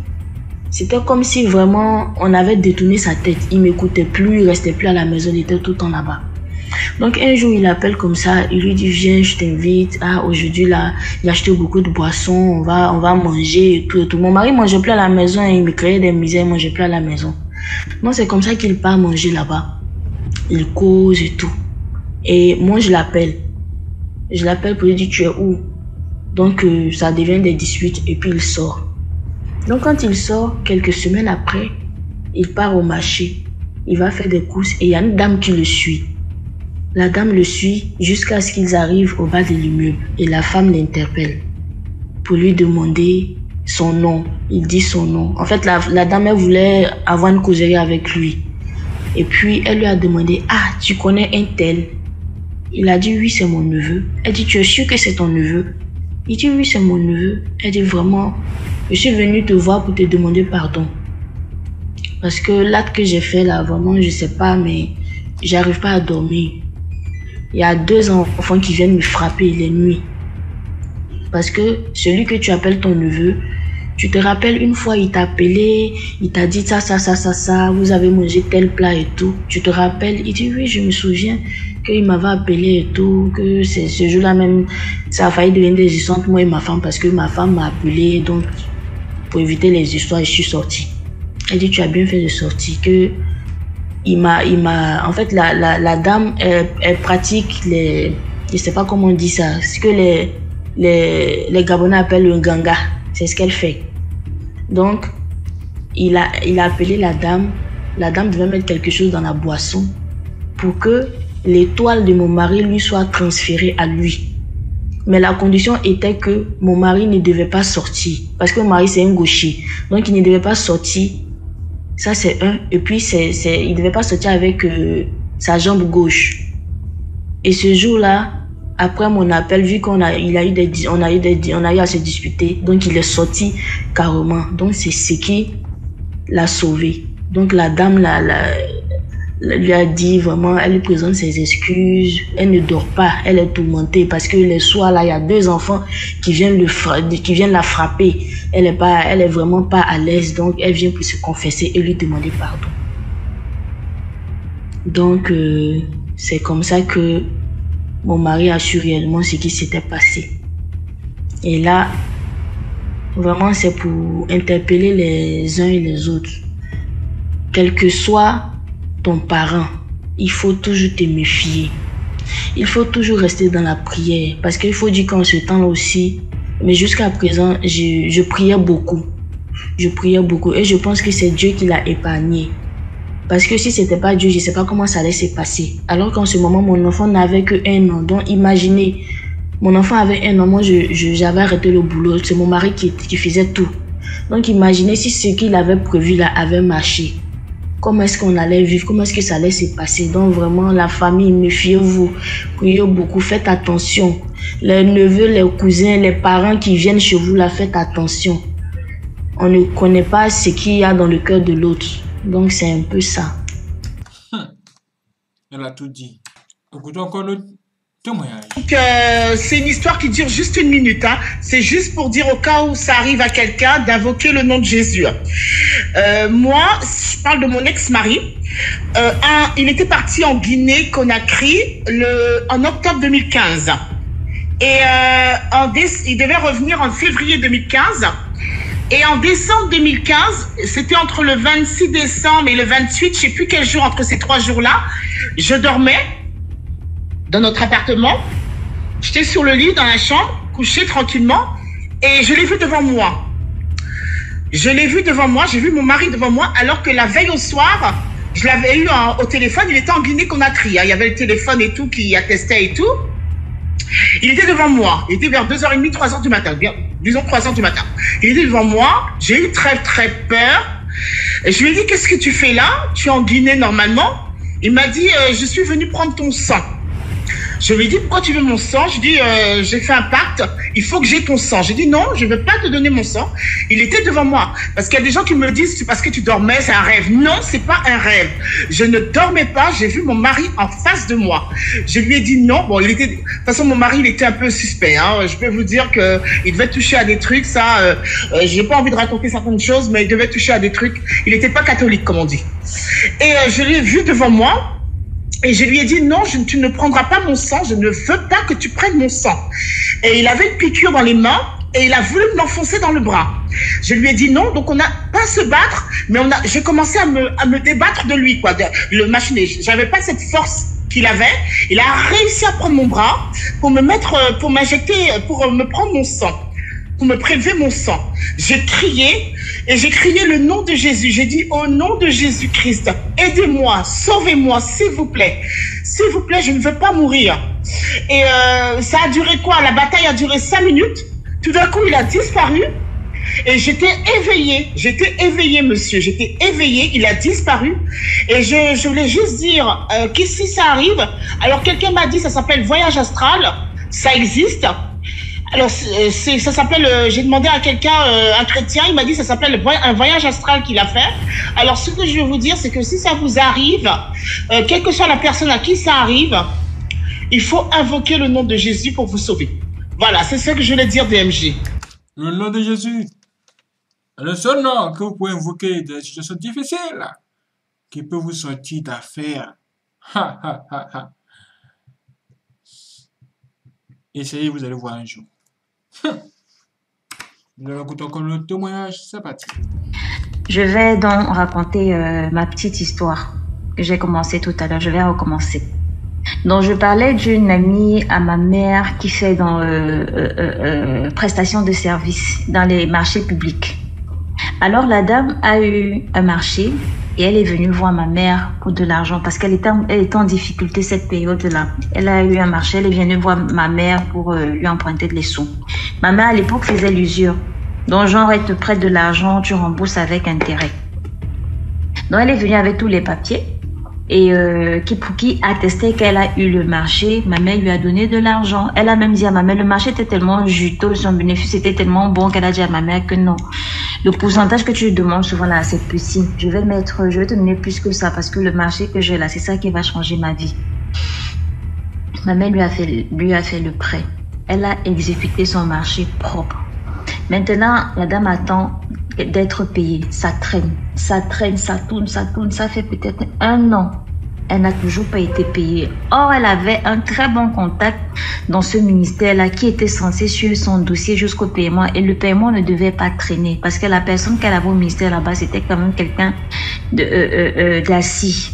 vraiment on avait détourné sa tête. Il m'écoutait plus, il restait plus à la maison, il était tout le temps là-bas. Donc un jour il appelle comme ça, il lui dit viens, je t'invite. Ah, aujourd'hui là, il a acheté beaucoup de boissons, on va manger et tout. Mon mari mangeait plus à la maison et il me créait des misères, il mangeait plus à la maison. Donc c'est comme ça qu'il part manger là-bas. Il cause et tout. Et moi je l'appelle pour lui dire tu es où? Donc ça devient des disputes et puis il sort. Donc quand il sort, quelques semaines après, il part au marché. Il va faire des courses et il y a une dame qui le suit. La dame le suit jusqu'à ce qu'ils arrivent au bas de l'immeuble et la femme l'interpelle pour lui demander son nom. Il dit son nom. En fait, la dame elle voulait avoir une causerie avec lui. Et puis elle lui a demandé, ah, tu connais un tel? Il a dit oui, c'est mon neveu. Elle dit, tu es sûr que c'est ton neveu? Il dit oui, c'est mon neveu. Elle dit vraiment, je suis venue te voir pour te demander pardon. Parce que l'acte que j'ai fait là, vraiment, je sais pas, mais j'arrive pas à dormir. Il y a 2 enfants qui viennent me frapper les nuits. Parce que celui que tu appelles ton neveu, tu te rappelles une fois, il t'a appelé, il t'a dit ça, vous avez mangé tel plat et tout. Tu te rappelles? Il dit oui, je me souviens qu'il m'avait appelé et tout, que ce jour-là même, ça a failli devenir des histoires entre moi et ma femme parce que ma femme m'a appelé, donc pour éviter les histoires, je suis sortie. Elle dit tu as bien fait de sortir, que en fait la dame elle pratique je sais pas comment on dit ça, ce que les Gabonais appellent le ganga, c'est ce qu'elle fait. Donc il a appelé la dame devait mettre quelque chose dans la boisson pour que l'étoile de mon mari lui soit transférée à lui. Mais la condition était que mon mari ne devait pas sortir parce que mon mari c'est un gaucher, donc il ne devait pas sortir. Ça, c'est un. Et puis, il ne devait pas sortir avec sa jambe gauche. Et ce jour-là, après mon appel, vu on a eu à se disputer, donc il est sorti carrément. Donc, c'est ce qui l'a sauvé. Donc, la dame lui a dit vraiment, elle lui présente ses excuses. Elle ne dort pas, elle est tourmentée parce que les soirs, là, il y a 2 enfants qui viennent la frapper. Elle est vraiment pas à l'aise, donc elle vient pour se confesser et lui demander pardon. Donc c'est comme ça que mon mari a su réellement ce qui s'était passé. Et là, vraiment c'est pour interpeller les uns et les autres. Quel que soit ton parent, il faut toujours te méfier. Il faut toujours rester dans la prière parce qu'il faut dire qu'en ce temps-là aussi, mais jusqu'à présent, je priais beaucoup. Je priais beaucoup et je pense que c'est Dieu qui l'a épargné. Parce que si c'était pas Dieu, je sais pas comment ça allait se passer. Alors qu'en ce moment, mon enfant n'avait que 1 an. Donc imaginez, Mon enfant avait 1 an, moi j'avais arrêté le boulot, c'est mon mari qui faisait tout. Donc imaginez si ce qu'il avait prévu là avait marché. Comment est-ce qu'on allait vivre? Comment est-ce que ça allait se passer? Donc vraiment la famille, méfiez-vous, priez beaucoup, faites attention. Les neveux, les cousins, les parents qui viennent chez vous là, faites attention. On ne connaît pas ce qu'il y a dans le cœur de l'autre. Donc c'est un peu ça. Elle a tout dit. Écoutons encore le témoignage. Donc, c'est une histoire qui dure juste 1 minute. Hein. C'est juste pour dire au cas où ça arrive à quelqu'un d'invoquer le nom de Jésus. Moi, je parle de mon ex-mari. Il était parti en Guinée-Conakry en octobre 2015. Et il devait revenir en février 2015. Et en décembre 2015, c'était entre le 26 décembre et le 28, je sais plus quel jour, entre ces 3 jours-là, je dormais dans notre appartement. J'étais sur le lit dans la chambre, couché tranquillement, et je l'ai vu devant moi. J'ai vu mon mari devant moi, alors que la veille au soir, je l'avais eu au téléphone, il était en Guinée-Conakry. Hein, il y avait le téléphone et tout qui attestait et tout. Il était devant moi, il était vers 2h30, 3h du matin, bien, disons 3h du matin. Il était devant moi, j'ai eu très très peur. Et je lui ai dit, qu'est-ce que tu fais là? Tu es en Guinée normalement? Il m'a dit, je suis venu prendre ton sang. Je lui ai dit, pourquoi tu veux mon sang? Je dis, j'ai fait un pacte, il faut que j'ai ton sang. J'ai dit, non, je ne veux pas te donner mon sang. Il était devant moi. Parce qu'il y a des gens qui me disent, c'est parce que tu dormais, c'est un rêve. Non, c'est pas un rêve. Je ne dormais pas, j'ai vu mon mari en face de moi. Je lui ai dit non. Bon, de toute façon, mon mari, il était un peu suspect. Hein. Je peux vous dire qu'il devait toucher à des trucs, ça. J'ai pas envie de raconter certaines choses, mais il devait toucher à des trucs. Il n'était pas catholique, comme on dit. Et je l'ai vu devant moi. Et je lui ai dit, non, tu ne prendras pas mon sang, je ne veux pas que tu prennes mon sang. Et il avait une piqûre dans les mains et il a voulu m'enfoncer dans le bras. Je lui ai dit non, donc on n'a pas à se battre, mais j'ai commencé à me débattre de lui, quoi, le machiner. J'avais pas cette force qu'il avait. Il a réussi à prendre mon bras pour m'injecter, pour me prendre mon sang, pour me prélever mon sang. J'ai crié le nom de Jésus. J'ai dit, au nom de Jésus-Christ, aidez-moi, sauvez-moi, s'il vous plaît. S'il vous plaît, je ne veux pas mourir. Et ça a duré quoi? La bataille a duré 5 minutes. Tout d'un coup, il a disparu. Et j'étais éveillée, monsieur. J'étais éveillée, il a disparu. Et je voulais juste dire que si ça arrive, alors quelqu'un m'a dit, ça s'appelle voyage astral, ça existe. Alors, ça s'appelle, j'ai demandé à quelqu'un, un chrétien, il m'a dit ça s'appelle un voyage astral qu'il a fait. Alors, ce que je veux vous dire, c'est que si ça vous arrive, quelle que soit la personne à qui ça arrive, il faut invoquer le nom de Jésus pour vous sauver. Voilà, c'est ce que je voulais dire, DMJ. Le nom de Jésus. Le seul nom que vous pouvez invoquer dans des situations difficiles, qui peut vous sortir d'affaires. Essayez, vous allez voir un jour. Nous écoutons encore le témoignage, c'est parti. Je vais donc raconter ma petite histoire que j'ai commencé tout à l'heure. Je vais recommencer. Donc, je parlais d'une amie à ma mère qui fait dans prestation de services dans les marchés publics. Alors, la dame a eu un marché et elle est venue voir ma mère pour de l'argent parce qu'elle était en difficulté cette période-là. Elle a eu un marché, elle est venue voir ma mère pour lui emprunter des sous. Ma mère, à l'époque, faisait l'usure. Donc, genre, elle te prête de l'argent, tu rembourses avec intérêt. Donc, elle est venue avec tous les papiers et qui attestait qu'elle a eu le marché. Ma mère lui a donné de l'argent. Elle a même dit à ma mère, le marché était tellement juteux, son bénéfice était tellement bon qu'elle a dit à ma mère que non. Le pourcentage que tu demandes souvent là, c'est petit. Je vais te donner plus que ça parce que le marché que j'ai là, c'est ça qui va changer ma vie. Ma mère lui a fait le prêt. Elle a exécuté son marché propre. Maintenant, la dame attend d'être payée. Ça traîne, ça tourne. Ça fait peut-être 1 an. Elle n'a toujours pas été payée. Or, elle avait un très bon contact dans ce ministère-là qui était censé suivre son dossier jusqu'au paiement. Et le paiement ne devait pas traîner parce que la personne qu'elle avait au ministère là-bas, c'était quand même quelqu'un d'assis.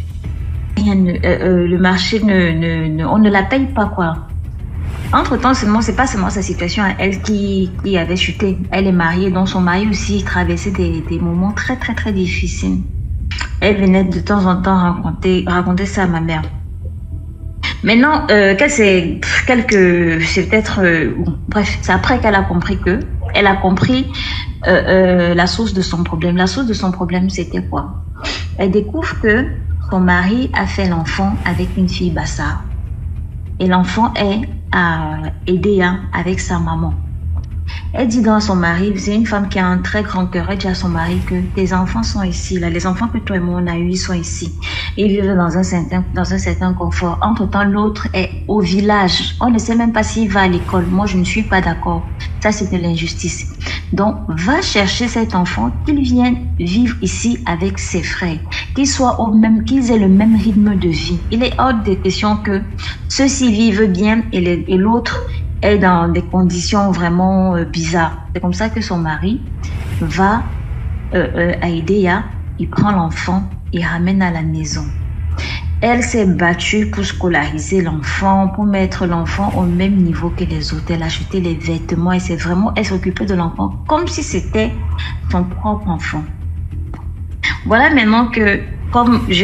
Le marché, on ne la paye pas, quoi. Entre-temps, c'est pas seulement sa situation à elle qui avait chuté. Elle est mariée, donc son mari aussi traversait des moments très, très, très difficiles. Elle venait de temps en temps raconter ça à ma mère. Maintenant, c'est peut-être, bref, c'est après qu'elle a compris la source de son problème. La source de son problème, c'était quoi? Elle découvre que son mari a fait l'enfant avec une fille Bassa. Et l'enfant est à Edea avec sa maman. Elle dit dans son mari, c'est une femme qui a un très grand cœur, elle dit à son mari que tes enfants sont ici, là, les enfants que toi et moi on a eu, ils sont ici. Ils vivent dans un certain confort. Entre-temps, l'autre est au village. On ne sait même pas s'il va à l'école. Moi, je ne suis pas d'accord. Ça, c'est de l'injustice. Donc, va chercher cet enfant, qu'il vienne vivre ici avec ses frères, qu'ils aient le même rythme de vie. Il est hors de question que ceux-ci vivent bien et l'autre est dans des conditions vraiment bizarres. C'est comme ça que son mari va à Edea, il prend l'enfant, il ramène à la maison. Elle s'est battue pour scolariser l'enfant, pour mettre l'enfant au même niveau que les autres. Elle a acheté les vêtements et elle s'occupait de l'enfant comme si c'était son propre enfant. Voilà maintenant que, comme j'ai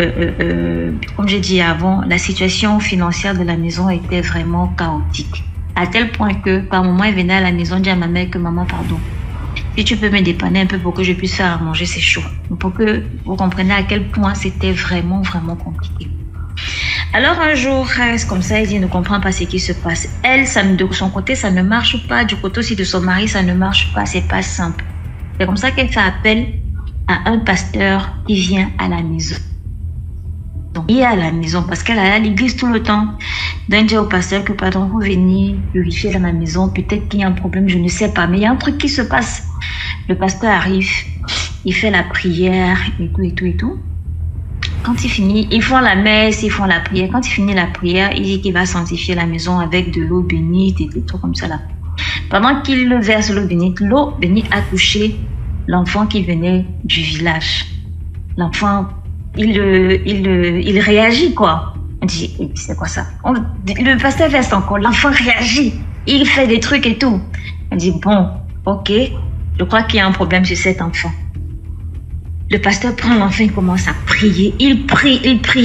dit avant, la situation financière de la maison était vraiment chaotique. À tel point que, par moment, elle venait à la maison dire à ma mère que maman, pardon, si tu peux me dépanner un peu pour que je puisse faire à manger, c'est chaud. Pour que vous compreniez à quel point c'était vraiment, vraiment compliqué. Alors un jour, reste comme ça, elle dit, ne comprend pas ce qui se passe. Elle, de son côté, ça ne marche pas. Du côté aussi de son mari, ça ne marche pas. C'est pas simple. C'est comme ça qu'elle fait appel à un pasteur qui vient à la maison. Donc, il est à la maison parce qu'elle est à l'église tout le temps. Donc, dit au pasteur que, pardon, vous venez purifier dans ma maison. Peut-être qu'il y a un problème, je ne sais pas. Mais il y a un truc qui se passe. Le pasteur arrive, il fait la prière et tout. Quand il finit, ils font la messe, ils font la prière. Quand il finit la prière, il dit qu'il va sanctifier la maison avec de l'eau bénite et des trucs comme ça là. Pendant qu'il verse l'eau bénite a touché l'enfant qui venait du village. L'enfant, il réagit quoi. On dit, c'est quoi ça? Le pasteur verse encore, l'enfant réagit. Il fait des trucs et tout. On dit, bon, ok, je crois qu'il y a un problème sur cet enfant. Le pasteur prend l'enfant, il commence à prier. Il prie.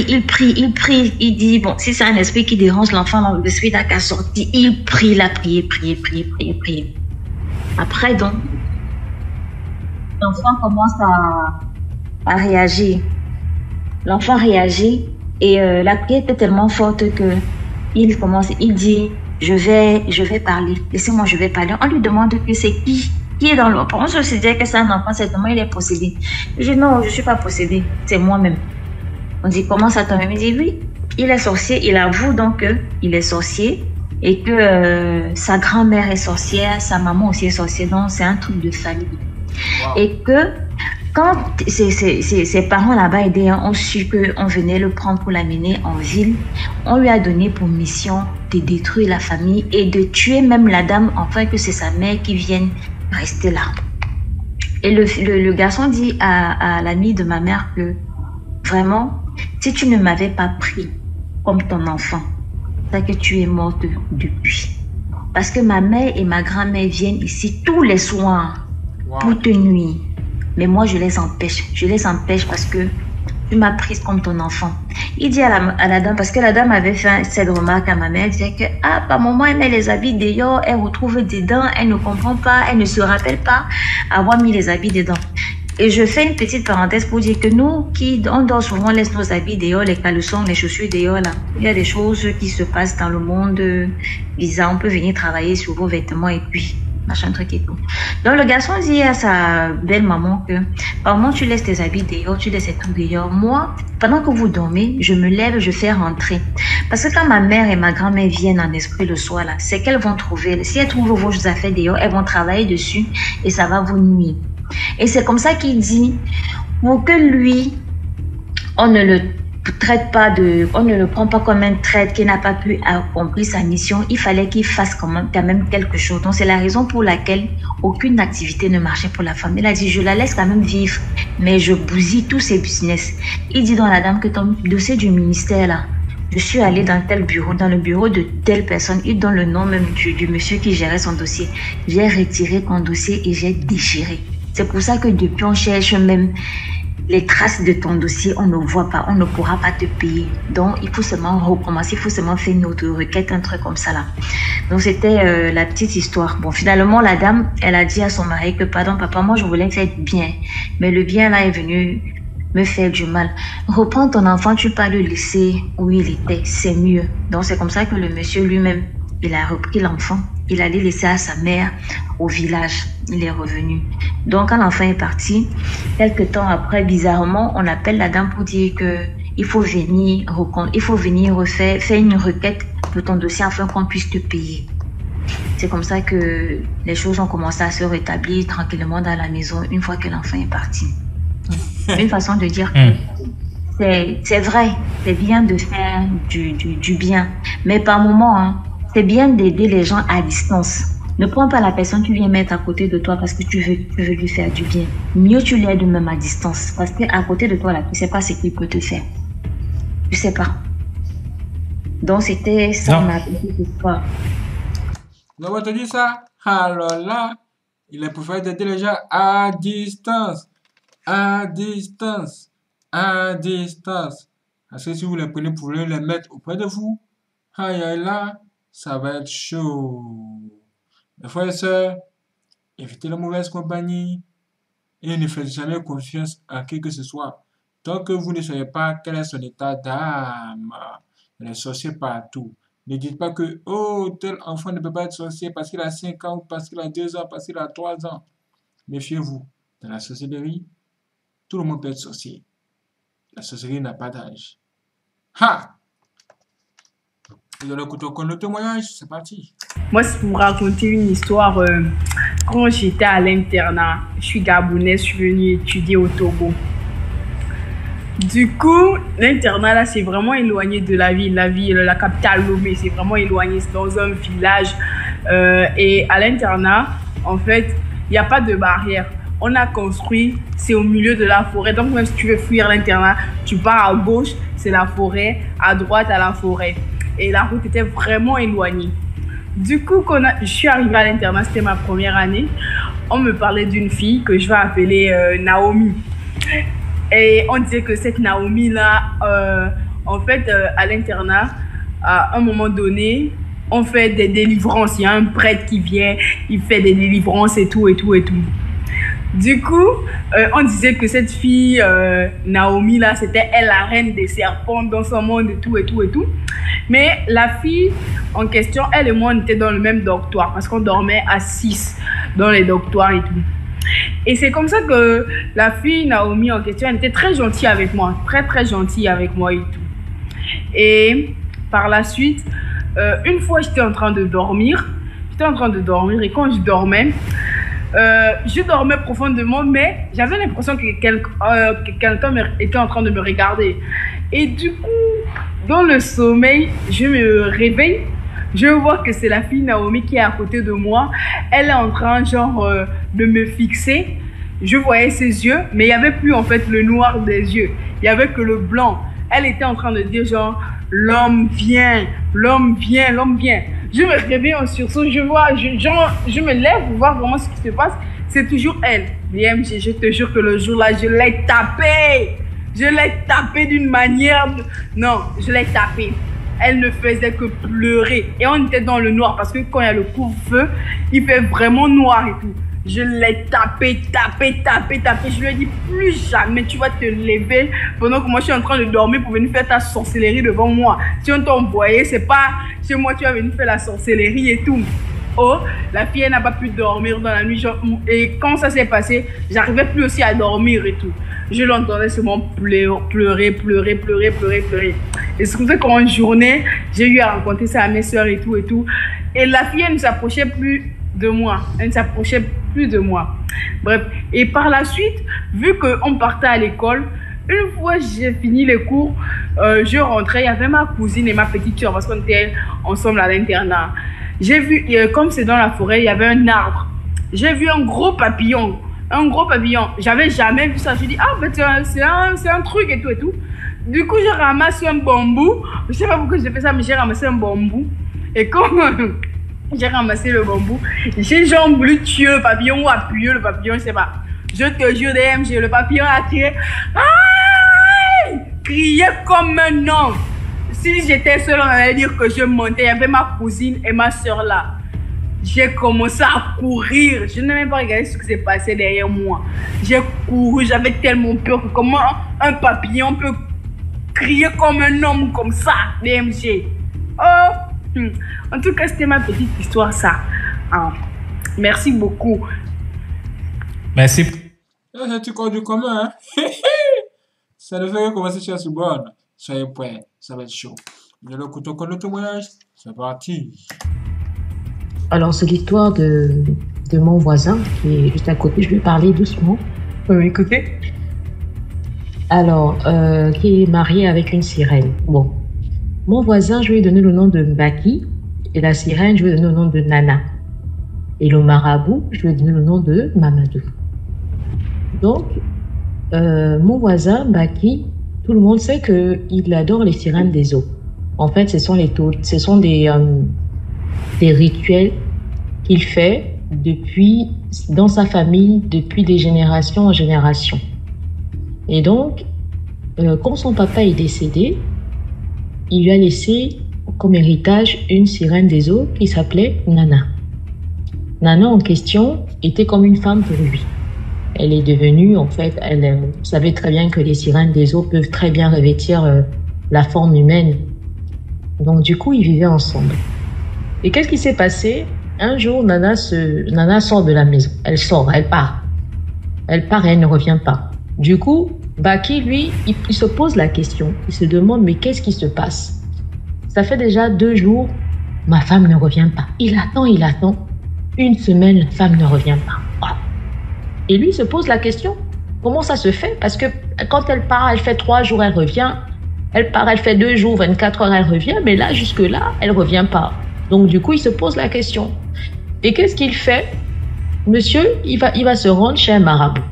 Il dit, bon, si c'est un esprit qui dérange l'enfant, l'esprit n'a qu'à sortir. Il prie, prier. Après, donc, l'enfant commence à réagir. L'enfant réagit et la prière était tellement forte que il dit, je vais parler. Laissez-moi, je vais parler. On lui demande que c'est qui est dans l'enfant. On se dit que c'est un enfant, certainement il est possédé. Je dis non, je ne suis pas possédé, c'est moi-même. On dit comment ça toi-même? Il dit oui, il est sorcier. Il avoue donc qu'il est sorcier et que sa grand-mère est sorcière, sa maman aussi est sorcière. Donc c'est un truc de famille. Wow. Et que quand ses parents là-bas ont su qu'on venait le prendre pour l'amener en ville, on lui a donné pour mission de détruire la famille et de tuer même la dame, enfin que c'est sa mère qui vienne rester là. Et le garçon dit à l'ami de ma mère que vraiment, si tu ne m'avais pas pris comme ton enfant, c'est que tu es morte depuis. Parce que ma mère et ma grand-mère viennent ici tous les soirs pour te nuire. Mais moi, je les empêche. Je les empêche parce que tu m'as prise comme ton enfant. Il dit à la dame, parce que la dame avait fait cette remarque à ma mère, elle disait que, par moment, elle met les habits dehors, elle retrouve dedans, elle ne comprend pas, elle ne se rappelle pas avoir mis les habits dedans. Et je fais une petite parenthèse pour dire que nous, on dort souvent, on laisse nos habits dehors, les caleçons, les chaussures dehors, là. Il y a des choses qui se passent dans le monde bizarre. On peut venir travailler sur vos vêtements et puis machin truc et tout. Donc le garçon dit à sa belle maman que par moment tu laisses tes habits dehors, tu laisses tes trucs dehors. Moi, pendant que vous dormez, je me lève, je fais rentrer. Parce que quand ma mère et ma grand-mère viennent en esprit le soir là, c'est qu'elles vont trouver. Si elles trouvent vos affaires dehors, elles vont travailler dessus et ça va vous nuire. Et c'est comme ça qu'il dit pour que lui, on ne le prend pas comme un traître qui n'a pas pu accomplir sa mission. Il fallait qu'il fasse quand même quelque chose. Donc c'est la raison pour laquelle aucune activité ne marchait pour la femme. Il a dit, je la laisse quand même vivre, mais je bousille tous ses business. Il dit dans la dame que ton dossier du ministère là, je suis allée dans tel bureau, dans le bureau de telle personne. Il donne le nom même du monsieur qui gérait son dossier. J'ai retiré ton dossier et j'ai déchiré. C'est pour ça que depuis on cherche même les traces de ton dossier, on ne voit pas, on ne pourra pas te payer. Donc, il faut seulement recommencer, il faut seulement faire une autre requête, un truc comme ça là. Donc, c'était la petite histoire. Bon, finalement, la dame, elle a dit à son mari que, pardon, papa, moi, je voulais faire bien. Mais le bien là est venu me faire du mal. Reprends ton enfant, tu peux le laisser où il était, c'est mieux. Donc, c'est comme ça que le monsieur lui-même, il a repris l'enfant. Il allait laisser à sa mère au village. Il est revenu. Donc, quand l'enfant est parti, quelques temps après, bizarrement, on appelle la dame pour dire que il faut venir faire une requête de ton dossier afin qu'on puisse te payer. C'est comme ça que les choses ont commencé à se rétablir tranquillement dans la maison une fois que l'enfant est parti. Une façon de dire que c'est vrai, c'est bien de faire du bien. Mais par moment, hein, c'est bien d'aider les gens à distance. Ne prends pas la personne que tu viens mettre à côté de toi parce que tu veux lui faire du bien. Mieux tu l'aides même à distance. Parce qu'à côté de toi, là, tu ne sais pas ce qu'il peut te faire. Tu ne sais pas. Donc, c'était ça ma petite histoire. Donc, on te dit ça. Alors là, il est préféré d'aider les gens à distance. À distance. À distance. Parce que si vous les prenez pour les mettre auprès de vous, aïe, aïe, là, ça va être chaud. Mes frères et sœurs, évitez la mauvaise compagnie et ne faites jamais confiance à qui que ce soit. Tant que vous ne savez pas quel est son état d'âme, les sorciers partout. Ne dites pas que, oh, tel enfant ne peut pas être sorcier parce qu'il a 5 ans, ou parce qu'il a 2 ans, parce qu'il a 3 ans. Méfiez-vous. Dans la sorcellerie, tout le monde peut être sorcier. La sorcellerie n'a pas d'âge. Ha! Vous allez écouter le témoignage, c'est parti. Moi, c'est pour vous raconter une histoire. Quand j'étais à l'internat, je suis gabonaise, je suis venue étudier au Togo. Du coup, l'internat là, c'est vraiment éloigné de la ville. La capitale Lomé, c'est vraiment éloigné, c'est dans un village. Et à l'internat, en fait, il n'y a pas de barrière. On a construit, c'est au milieu de la forêt. Donc, même si tu veux fuir l'internat, tu pars à gauche, c'est la forêt, à droite, à la forêt. Et la route était vraiment éloignée. Du coup, quand je suis arrivée à l'internat, c'était ma première année, on me parlait d'une fille que je vais appeler Naomi. Et on disait que cette Naomi-là, en fait, à l'internat, à un moment donné, on fait des délivrances. Il y a un prêtre qui vient, il fait des délivrances et tout, et tout, et tout. Du coup, on disait que cette fille, Naomi, là, c'était elle la reine des serpents dans son monde et tout, et tout, et tout. Mais la fille en question, elle et moi, on était dans le même dortoir parce qu'on dormait à 6 dans les dortoirs et tout. Et c'est comme ça que la fille Naomi en question, elle était très gentille avec moi, très très gentille avec moi et tout. Et par la suite, une fois j'étais en train de dormir, et quand je dormais profondément, mais j'avais l'impression que quelqu'un était en train de me regarder. Et du coup, dans le sommeil, je me réveille. Je vois que c'est la fille Naomi qui est à côté de moi. Elle est en train, de me fixer. Je voyais ses yeux, mais il n'y avait plus, en fait, le noir des yeux. Il n'y avait que le blanc. Elle était en train de dire, l'homme vient, l'homme vient, l'homme vient. Je me réveille en sursaut. Je me lève pour voir vraiment ce qui se passe. C'est toujours elle. BMG, je te jure que le jour-là, je l'ai tapée. Je l'ai tapée d'une manière... Non, je l'ai tapée. Elle ne faisait que pleurer. Et on était dans le noir parce que quand il y a le couvre-feu, il fait vraiment noir et tout. Je l'ai tapé. Je lui ai dit, plus jamais tu vas te lever pendant que moi je suis en train de dormir pour venir faire ta sorcellerie devant moi. Si on t'a envoyé, c'est pas chez moi tu vas venir faire la sorcellerie et tout. Oh, la fille elle n'a pas pu dormir dans la nuit. Et quand ça s'est passé, j'arrivais plus aussi à dormir et tout. Je l'entendais seulement pleurer. Et c'est comme ça qu'en journée, j'ai eu à raconter ça à mes soeurs et tout et tout. Et la fille, elle ne s'approchait plus de moi. Bref. Et par la suite, vu qu'on partait à l'école, une fois j'ai fini les cours, je rentrais, il y avait ma cousine et ma petite soeur parce qu'on était ensemble à l'internat. J'ai vu, comme c'est dans la forêt, il y avait un arbre. J'ai vu un gros papillon. J'avais jamais vu ça. Je dis, ah, ben, c'est un truc et tout et tout. Du coup, j'ai ramassé un bambou. Je sais pas pourquoi j'ai fait ça, mais j'ai ramassé un bambou. Et quand j'ai ramassé le bambou, j'ai voulu tuer le papillon ou appuyer le papillon, je sais pas. Je te jure, DMG, le papillon a crié. Aïe! Crié comme un homme. Si j'étais seule, on allait dire que je montais. Il y avait ma cousine et ma soeur là. J'ai commencé à courir. Je n'ai même pas regardé ce qui s'est passé derrière moi. J'ai couru, j'avais tellement peur que comment un papillon peut crier comme un homme comme ça, DMG. Oh! En tout cas, c'était ma petite histoire, ça. Ah, merci beaucoup. Merci. C'est du corps du commun, hein? Ça ne fait que commencer chez Subon. Soyez prêts, ça va être chaud. Je le couteau contre le témoignage. C'est parti. Alors, c'est l'histoire de mon voisin qui est juste à côté. Je vais parler doucement. Vous pouvez m'écouter? Alors, qui est marié avec une sirène. Bon. Mon voisin, je lui ai donné le nom de Mbaki. Et la sirène, je lui ai donné le nom de Nana. Et le marabout, je lui ai donné le nom de Mamadou. Donc, mon voisin, Mbaki, tout le monde sait qu'il adore les sirènes des eaux. En fait, ce sont des rituels qu'il fait dans sa famille depuis des générations en génération. Et donc, quand son papa est décédé, il lui a laissé comme héritage une sirène des eaux qui s'appelait Nana. Nana en question était comme une femme pour lui. Elle est devenue, en fait, elle savait très bien que les sirènes des eaux peuvent très bien revêtir la forme humaine. Donc du coup, ils vivaient ensemble. Et qu'est-ce qui s'est passé? Un jour, Nana sort de la maison. Elle sort, elle part. Elle part et elle ne revient pas. Du coup, Baki, lui, il se pose la question. Il se demande, mais qu'est-ce qui se passe? Ça fait déjà 2 jours, ma femme ne revient pas. Il attend. Une semaine, la femme ne revient pas. Oh. Et lui, il se pose la question, comment ça se fait? Parce que quand elle part, elle fait 3 jours, elle revient. Elle part, elle fait 2 jours, 24 heures, elle revient. Mais là, jusque-là, elle ne revient pas. Donc, du coup, il se pose la question. Et qu'est-ce qu'il fait? Monsieur, il va se rendre chez un marabout.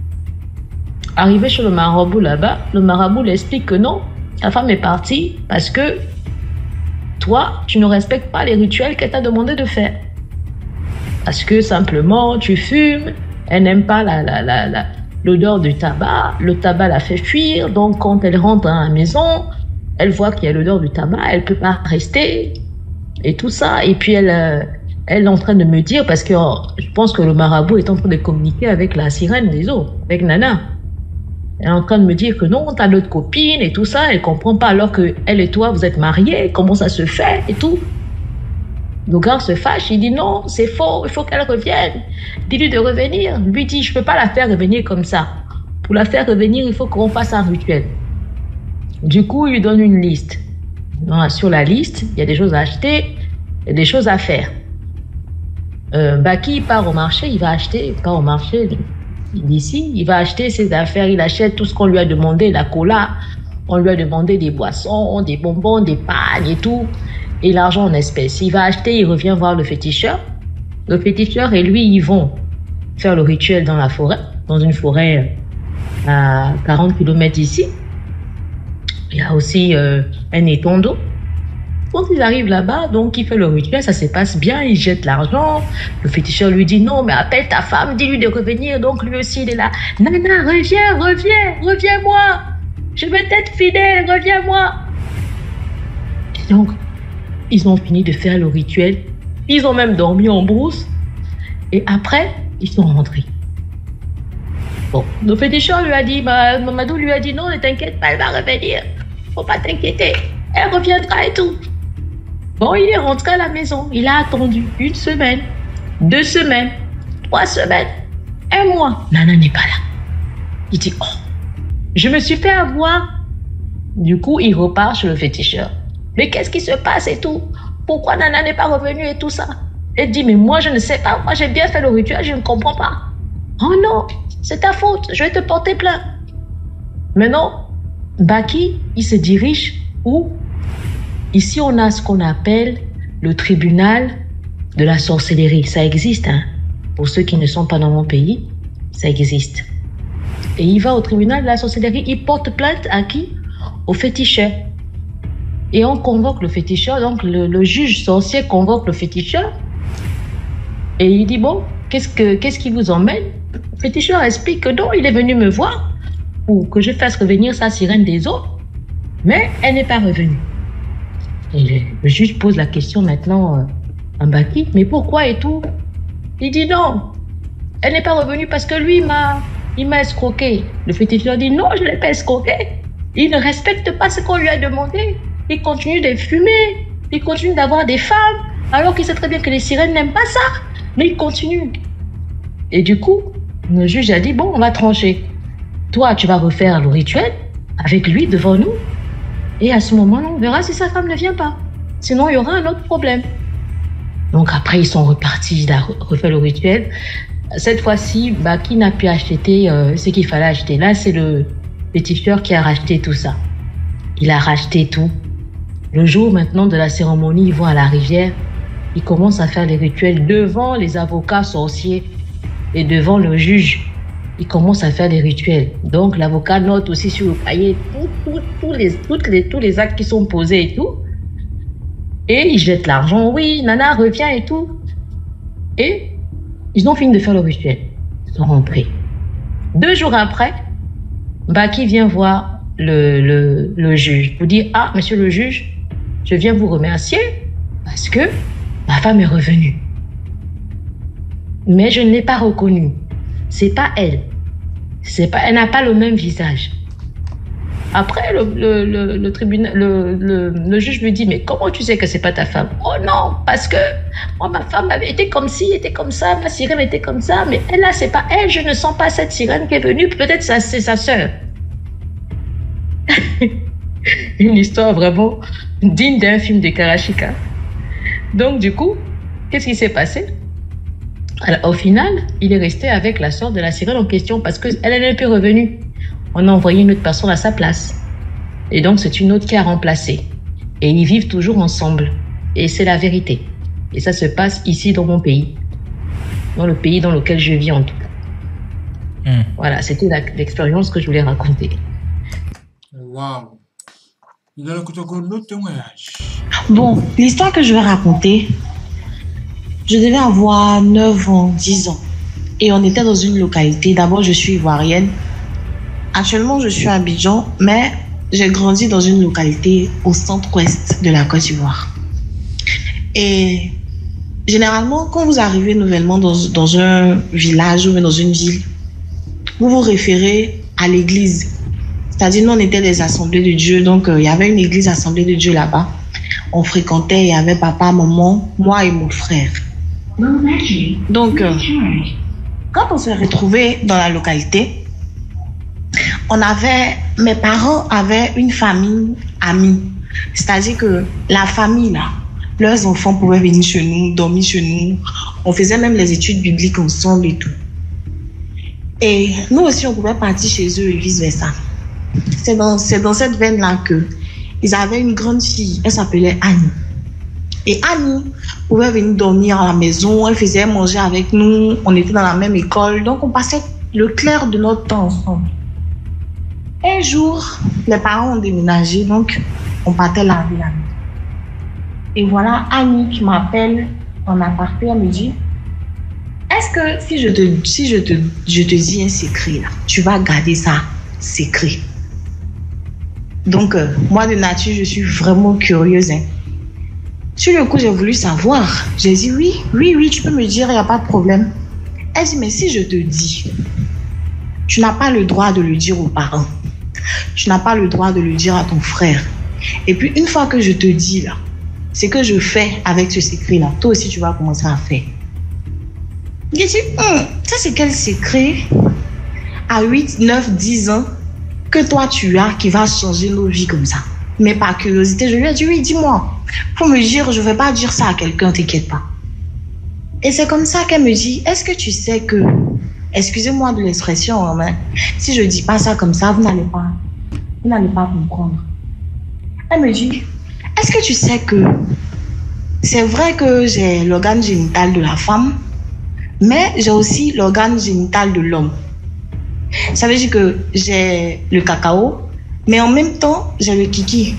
Arrivé chez le marabout là-bas, le marabout lui explique que non, sa femme est partie parce que toi, tu ne respectes pas les rituels qu'elle t'a demandé de faire. Parce que simplement, tu fumes, elle n'aime pas l'odeur du tabac, le tabac la fait fuir, donc quand elle rentre dans la maison, elle voit qu'il y a l'odeur du tabac, elle ne peut pas rester, et tout ça. Et puis elle est en train de me dire, parce que je pense que le marabout est en train de communiquer avec la sirène des eaux, avec Nana. Elle est en train de me dire que non, t'as d'autres copines et tout ça, elle ne comprend pas alors que elle et toi, vous êtes mariés, comment ça se fait et tout. Le gars se fâche, il dit non, c'est faux, il faut qu'elle revienne. Dis-lui de revenir. Lui dit, je ne peux pas la faire revenir comme ça. Pour la faire revenir, il faut qu'on fasse un rituel. Du coup, il lui donne une liste. Sur la liste, il y a des choses à acheter, il y a des choses à faire. Baki part au marché, il va acheter ses affaires, il achète tout ce qu'on lui a demandé, la cola, on lui a demandé des boissons, des bonbons, des pagnes et tout. Et l'argent en espèces. Il va acheter, il revient voir le féticheur. Le féticheur et lui, ils vont faire le rituel dans la forêt, dans une forêt à 40 km d'ici. Il y a aussi un étang d'eau. Quand ils arrivent là-bas, donc il fait le rituel, ça se passe bien, il jette l'argent. Le féticheur lui dit non, mais appelle ta femme, dis-lui de revenir. Donc lui aussi, il est là. Nana, reviens-moi. Je vais être fidèle, reviens-moi. Donc, ils ont fini de faire le rituel. Ils ont même dormi en brousse. Et après, ils sont rentrés. Bon, le féticheur lui a dit, Mamadou lui a dit, non, ne t'inquiète pas, elle va revenir. Faut pas t'inquiéter. Elle reviendra et tout. Bon, il est rentré à la maison. Il a attendu 1 semaine, 2 semaines, 3 semaines, 1 mois. Nana n'est pas là. Il dit, oh, je me suis fait avoir. Du coup, il repart chez le féticheur. Mais qu'est-ce qui se passe et tout? Pourquoi Nana n'est pas revenue et tout ça? Elle dit, mais moi je ne sais pas, moi j'ai bien fait le rituel, je ne comprends pas. Oh non, c'est ta faute, je vais te porter plainte. Maintenant, Baki, il se dirige où? Ici on a ce qu'on appelle le tribunal de la sorcellerie. Ça existe, hein? Pour ceux qui ne sont pas dans mon pays, ça existe. Et il va au tribunal de la sorcellerie, il porte plainte à qui? Au féticheur. Et on convoque le féticheur, donc le juge sorcier convoque le féticheur. Et il dit, bon, qu'est-ce qui vous emmène? féticheur explique que non, il est venu me voir pour que je fasse revenir sa sirène des eaux, mais elle n'est pas revenue. Et le juge pose la question maintenant à Mbaki, mais pourquoi et tout? Il dit non, elle n'est pas revenue parce que lui, il m'a escroqué. Le féticheur dit non, je ne l'ai pas escroqué. Il ne respecte pas ce qu'on lui a demandé. Il continue de fumer, il continue d'avoir des femmes, alors qu'il sait très bien que les sirènes n'aiment pas ça. Mais il continue. Et du coup, le juge a dit, bon, on va trancher. Toi, tu vas refaire le rituel avec lui devant nous. Et à ce moment-là, on verra si sa femme ne vient pas. Sinon, il y aura un autre problème. Donc après, ils sont repartis, il a refait le rituel. Cette fois-ci, Mbaki n'a pu acheter ce qu'il fallait acheter. Là, c'est le féticheur qui a racheté tout ça. Il a racheté tout. Le jour maintenant de la cérémonie, ils vont à la rivière. Ils commencent à faire les rituels devant les avocats sorciers et devant le juge. Ils commencent à faire les rituels. Donc l'avocat note aussi sur le cahier tous les actes qui sont posés et tout. Et ils jettent l'argent. Oui, Nana revient et tout. Et ils ont fini de faire le rituel. Ils sont rentrés. 2 jours après, Mbaki vient voir le juge pour dire, ah, monsieur le juge, je viens vous remercier parce que ma femme est revenue. Mais je ne l'ai pas reconnue. C'est pas elle. Elle n'a pas le même visage. Après, le tribunal, le juge lui dit, mais comment tu sais que c'est pas ta femme? Oh non, parce que moi, ma femme avait été comme ci, était comme ça, ma sirène était comme ça, mais elle là, c'est pas elle, je ne sens pas cette sirène qui est venue, peut-être ça, c'est sa sœur. Une histoire vraiment digne d'un film de Karashika. Donc du coup, qu'est-ce qui s'est passé? Alors, au final, il est resté avec la sœur de la sirène en question parce qu'elle n'est plus revenue. On a envoyé une autre personne à sa place. Et donc, c'est une autre qui a remplacé. Et ils vivent toujours ensemble. Et c'est la vérité. Et ça se passe ici dans mon pays. Dans le pays dans lequel je vis en tout cas. Voilà, c'était l'expérience que je voulais raconter. Waouh. Il a le autre témoignage. Bon, l'histoire que je vais raconter, je devais avoir 9 ans, 10 ans. Et on était dans une localité. D'abord, je suis ivoirienne. Actuellement, je suis à Abidjan, mais j'ai grandi dans une localité au centre-ouest de la Côte d'Ivoire. Et généralement, quand vous arrivez nouvellement dans un village ou dans une ville, vous vous référez à l'église. C'est-à-dire, nous, on était des assemblées de Dieu. Donc, il y avait une église assemblée de Dieu là-bas. On fréquentait, il y avait papa, maman, moi et mon frère. Donc, quand on s'est retrouvés dans la localité, mes parents avaient une famille amie. C'est-à-dire que la famille, là, leurs enfants pouvaient venir chez nous, dormir chez nous. On faisait même les études bibliques ensemble et tout. Et nous aussi, on pouvait partir chez eux et vice-versa. C'est dans cette veine-là qu'ils avaient une grande fille, elle s'appelait Annie. Et Annie pouvait venir dormir à la maison, elle faisait manger avec nous, on était dans la même école, donc on passait le clair de notre temps ensemble. Un jour, les parents ont déménagé, donc on partait laver la maison. Et voilà Annie qui m'appelle en aparté, elle me dit, est-ce que si je te dis un secret là, tu vas garder ça secret? Donc moi de nature, je suis vraiment curieuse. Sur le coup, j'ai voulu savoir. J'ai dit oui, tu peux me dire, il n'y a pas de problème. Elle dit, mais si je te dis, tu n'as pas le droit de le dire aux parents. Tu n'as pas le droit de le dire à ton frère. Et puis, une fois que je te dis, là, ce que je fais avec ce secret-là, toi aussi, tu vas commencer à faire. J'ai dit, ça, c'est quel secret à 8, 9, 10 ans que toi, tu as qui va changer nos vies comme ça? Mais par curiosité, je lui ai dit, oui, dis-moi. Faut me dire, je ne vais pas dire ça à quelqu'un, t'inquiète pas. Et c'est comme ça qu'elle me dit, est-ce que tu sais que, excusez-moi de l'expression, mais si je ne dis pas ça comme ça, vous n'allez pas comprendre. Elle me dit, est-ce que tu sais que c'est vrai que j'ai l'organe génital de la femme, mais j'ai aussi l'organe génital de l'homme. Ça veut dire que j'ai le cacao, mais en même temps, j'ai le kiki.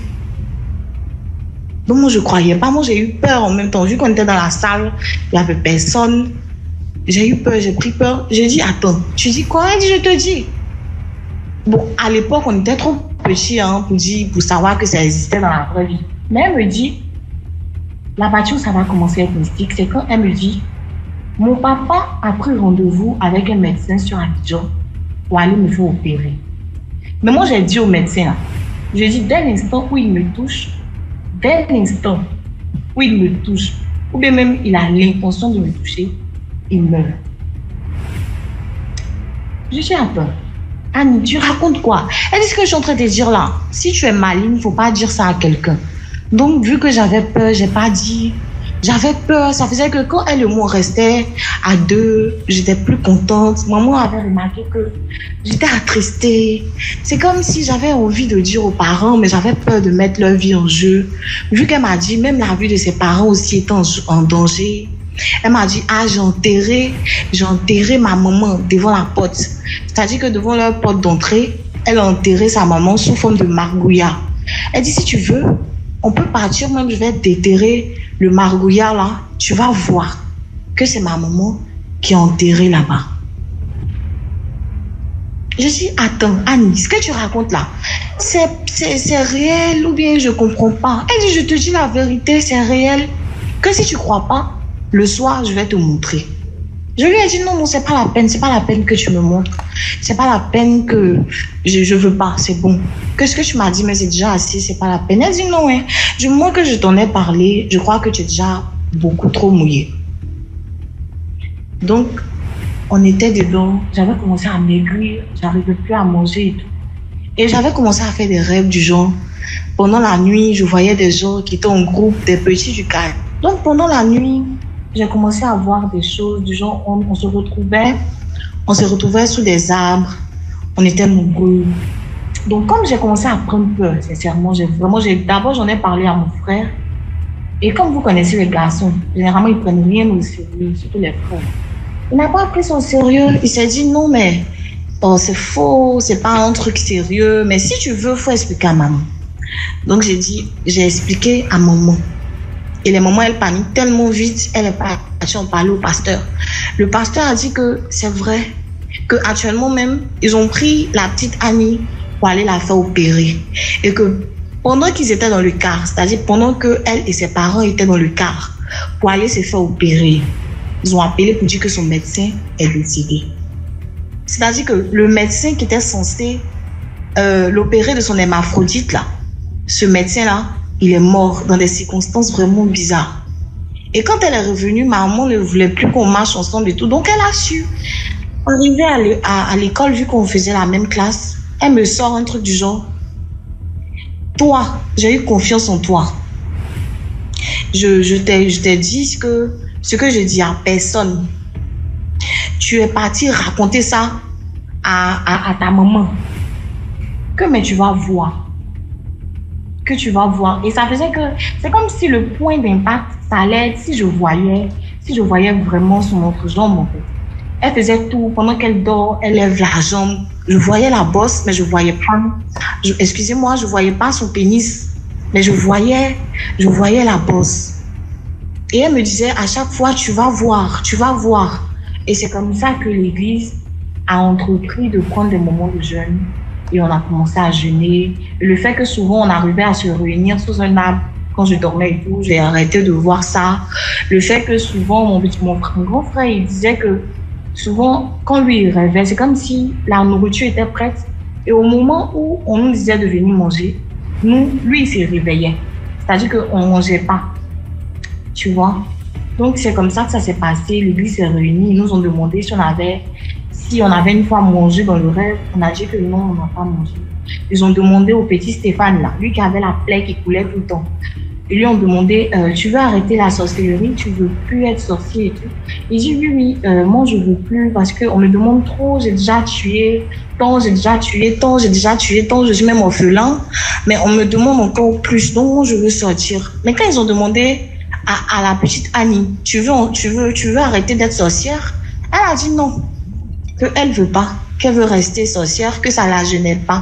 Donc moi, je ne croyais pas. Moi, j'ai eu peur en même temps. Vu qu'on était dans la salle, il n'y avait personne. J'ai eu peur, j'ai pris peur. J'ai dit, attends, tu dis quoi? Elle dit, je te dis. Bon, à l'époque, on était trop petits pour savoir que ça existait dans la vraie vie. Mais elle me dit, la voiture, ça va commencer à être mystique. C'est quand elle me dit, mon papa a pris rendez-vous avec un médecin sur Abidjan pour aller me faire opérer. Mais moi, j'ai dit au médecin, là, j'ai dit, dès l'instant où il me touche, ou bien même il a l'intention de me toucher, il meurt. Je dis, attends, Annie, tu racontes quoi? Elle dit ce que je suis en train de te dire là. Si tu es maligne, il ne faut pas dire ça à quelqu'un. Donc, vu que j'avais peur, j'ai pas dit. J'avais peur, ça faisait que quand elle et moi restait à deux, j'étais plus contente. Maman avait remarqué que j'étais attristée. C'est comme si j'avais envie de dire aux parents, mais j'avais peur de mettre leur vie en jeu. Vu qu'elle m'a dit, même la vie de ses parents aussi était en danger. Elle m'a dit, ah, j'ai enterré ma maman devant la porte. C'est-à-dire que devant leur porte d'entrée, elle a enterré sa maman sous forme de margouillat. Elle dit, si tu veux, on peut partir, même je vais déterrer le margouillat là. Tu vas voir que c'est ma maman qui est enterrée là-bas. Je dis, attends, Annie, ce que tu racontes là, c'est réel ou bien je comprends pas? Elle dit, je te dis la vérité, c'est réel. Que si tu crois pas, le soir, je vais te montrer. Je lui ai dit, non, c'est pas la peine que tu me montres. C'est pas la peine que je veux pas, c'est bon. Que ce que tu m'as dit, mais c'est déjà assez, c'est pas la peine. Elle dit, non, hein, du moment que je t'en ai parlé, je crois que tu es déjà beaucoup trop mouillé. Donc, on était dedans, j'avais commencé à maigrir, j'arrivais plus à manger et tout. Et j'avais commencé à faire des rêves du genre. Pendant la nuit, je voyais des gens qui étaient en groupe, des petits du quartier. Donc, pendant la nuit, j'ai commencé à voir des choses du genre, on se retrouvait sous des arbres, on était nombreux. Donc, comme j'ai commencé à prendre peur, sincèrement, d'abord, j'en ai parlé à mon frère. Et comme vous connaissez les garçons, généralement, ils prennent rien au sérieux, surtout les frères. Il n'a pas pris son sérieux. Il s'est dit, non, mais bon, c'est faux, c'est pas un truc sérieux. Mais si tu veux, il faut expliquer à maman. Donc, j'ai expliqué à maman. Et les mamans, elles paniquent tellement vite, elle est partie en parler au pasteur. Le pasteur a dit que c'est vrai, qu'actuellement même, ils ont pris la petite Annie pour aller la faire opérer. Et que pendant qu'ils étaient dans le car, c'est-à-dire pendant qu'elle et ses parents étaient dans le car pour aller se faire opérer, ils ont appelé pour dire que son médecin est décédé. C'est-à-dire que le médecin qui était censé l'opérer de son hémaphrodite, là, ce médecin-là, il est mort dans des circonstances vraiment bizarres. Et quand elle est revenue, maman ne voulait plus qu'on marche ensemble et tout. Donc, elle a su. Arrivée à l'école, vu qu'on faisait la même classe, elle me sort un truc du genre. Toi, j'ai eu confiance en toi. Je t'ai dit ce que je dis à personne. Tu es parti raconter ça à ta maman. Mais tu vas voir. Que tu vas voir. Et ça faisait que c'est comme si le point d'impact, ça allait être si je voyais vraiment son entrejambe en fait. Elle faisait tout. Pendant qu'elle dort, elle lève la jambe. Je voyais la bosse, mais je voyais pas. Excusez-moi, je voyais pas son pénis, mais je voyais la bosse. Et elle me disait à chaque fois, tu vas voir. Et c'est comme ça que l'Église a entrepris de prendre des moments de jeûne. Et on a commencé à jeûner. Et le fait que souvent on arrivait à se réunir sous un arbre quand je dormais et tout, j'ai arrêté de voir ça. Le fait que souvent mon grand frère, il disait que souvent quand lui il rêvait, c'est comme si la nourriture était prête. Et au moment où on nous disait de venir manger, lui il se réveillait. C'est-à-dire qu'on ne mangeait pas. Tu vois? Donc c'est comme ça que ça s'est passé. L'église s'est réunie. Ils nous ont demandé si on avait une fois mangé dans le rêve. On a dit que non, on n'a pas mangé. Ils ont demandé au petit Stéphane, là, lui qui avait la plaie qui coulait tout le temps. Ils lui ont demandé, tu veux arrêter la sorcellerie, tu veux plus être sorcier et tout. Il dit, oui, moi je veux plus parce qu'on me demande trop, j'ai déjà tué, tant, je suis même orphelin, mais on me demande encore plus, donc moi je veux sortir. Mais quand ils ont demandé à la petite Annie, tu veux arrêter d'être sorcière? Elle a dit non. Qu'elle veut pas, qu'elle veut rester sorcière, que ça la gênait pas.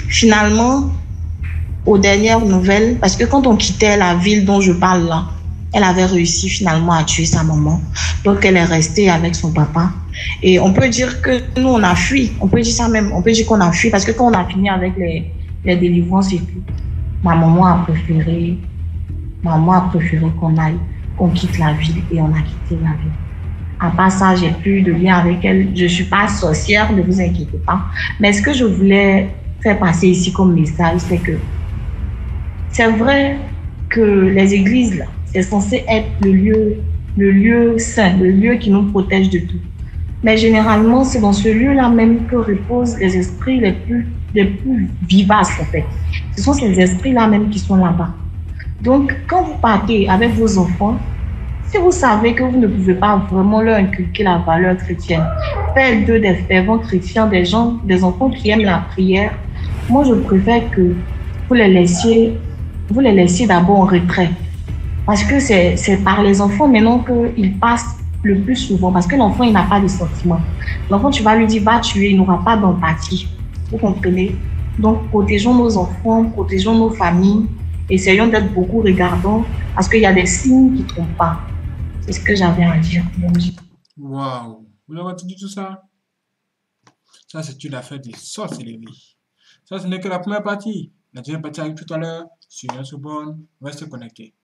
Finalement, aux dernières nouvelles, parce que quand on quittait la ville dont je parle là, Elle avait réussi finalement à tuer sa maman. Donc, elle est restée avec son papa. Et on peut dire que nous, on a fui. On peut dire ça même. On peut dire qu'on a fui parce que quand on a fini avec les délivrances et tout, maman a préféré qu'on quitte la ville et on a quitté la ville. À part ça, j'ai plus de lien avec elle. Je ne suis pas sorcière, ne vous inquiétez pas. Mais ce que je voulais faire passer ici comme message, c'est que c'est vrai que les églises, là, c'est censé être le lieu saint, le lieu qui nous protège de tout. Mais généralement, c'est dans ce lieu-là même que reposent les esprits les plus vivaces, en fait. Ce sont ces esprits-là même qui sont là-bas. Donc, quand vous partez avec vos enfants, si vous savez que vous ne pouvez pas vraiment leur inculquer la valeur chrétienne, faites d'eux des fervents chrétiens, des enfants qui aiment la prière, moi, je préfère que vous les laissiez d'abord en retrait. Parce que c'est par les enfants maintenant qu'ils passent le plus souvent. Parce que l'enfant, il n'a pas de sentiments. L'enfant, tu vas lui dire, va tuer, il n'aura pas d'empathie. Vous comprenez? Donc, protégeons nos enfants, protégeons nos familles. Essayons d'être beaucoup regardants parce qu'il y a des signes qui ne trompent pas. C'est ce que j'avais à dire. Waouh! Vous avez entendu tout ça? Ça, c'est une affaire de sorcellerie. Ça, ce n'est que la première partie. La deuxième partie arrive tout à l'heure sur Sorbonne. Restez connectés.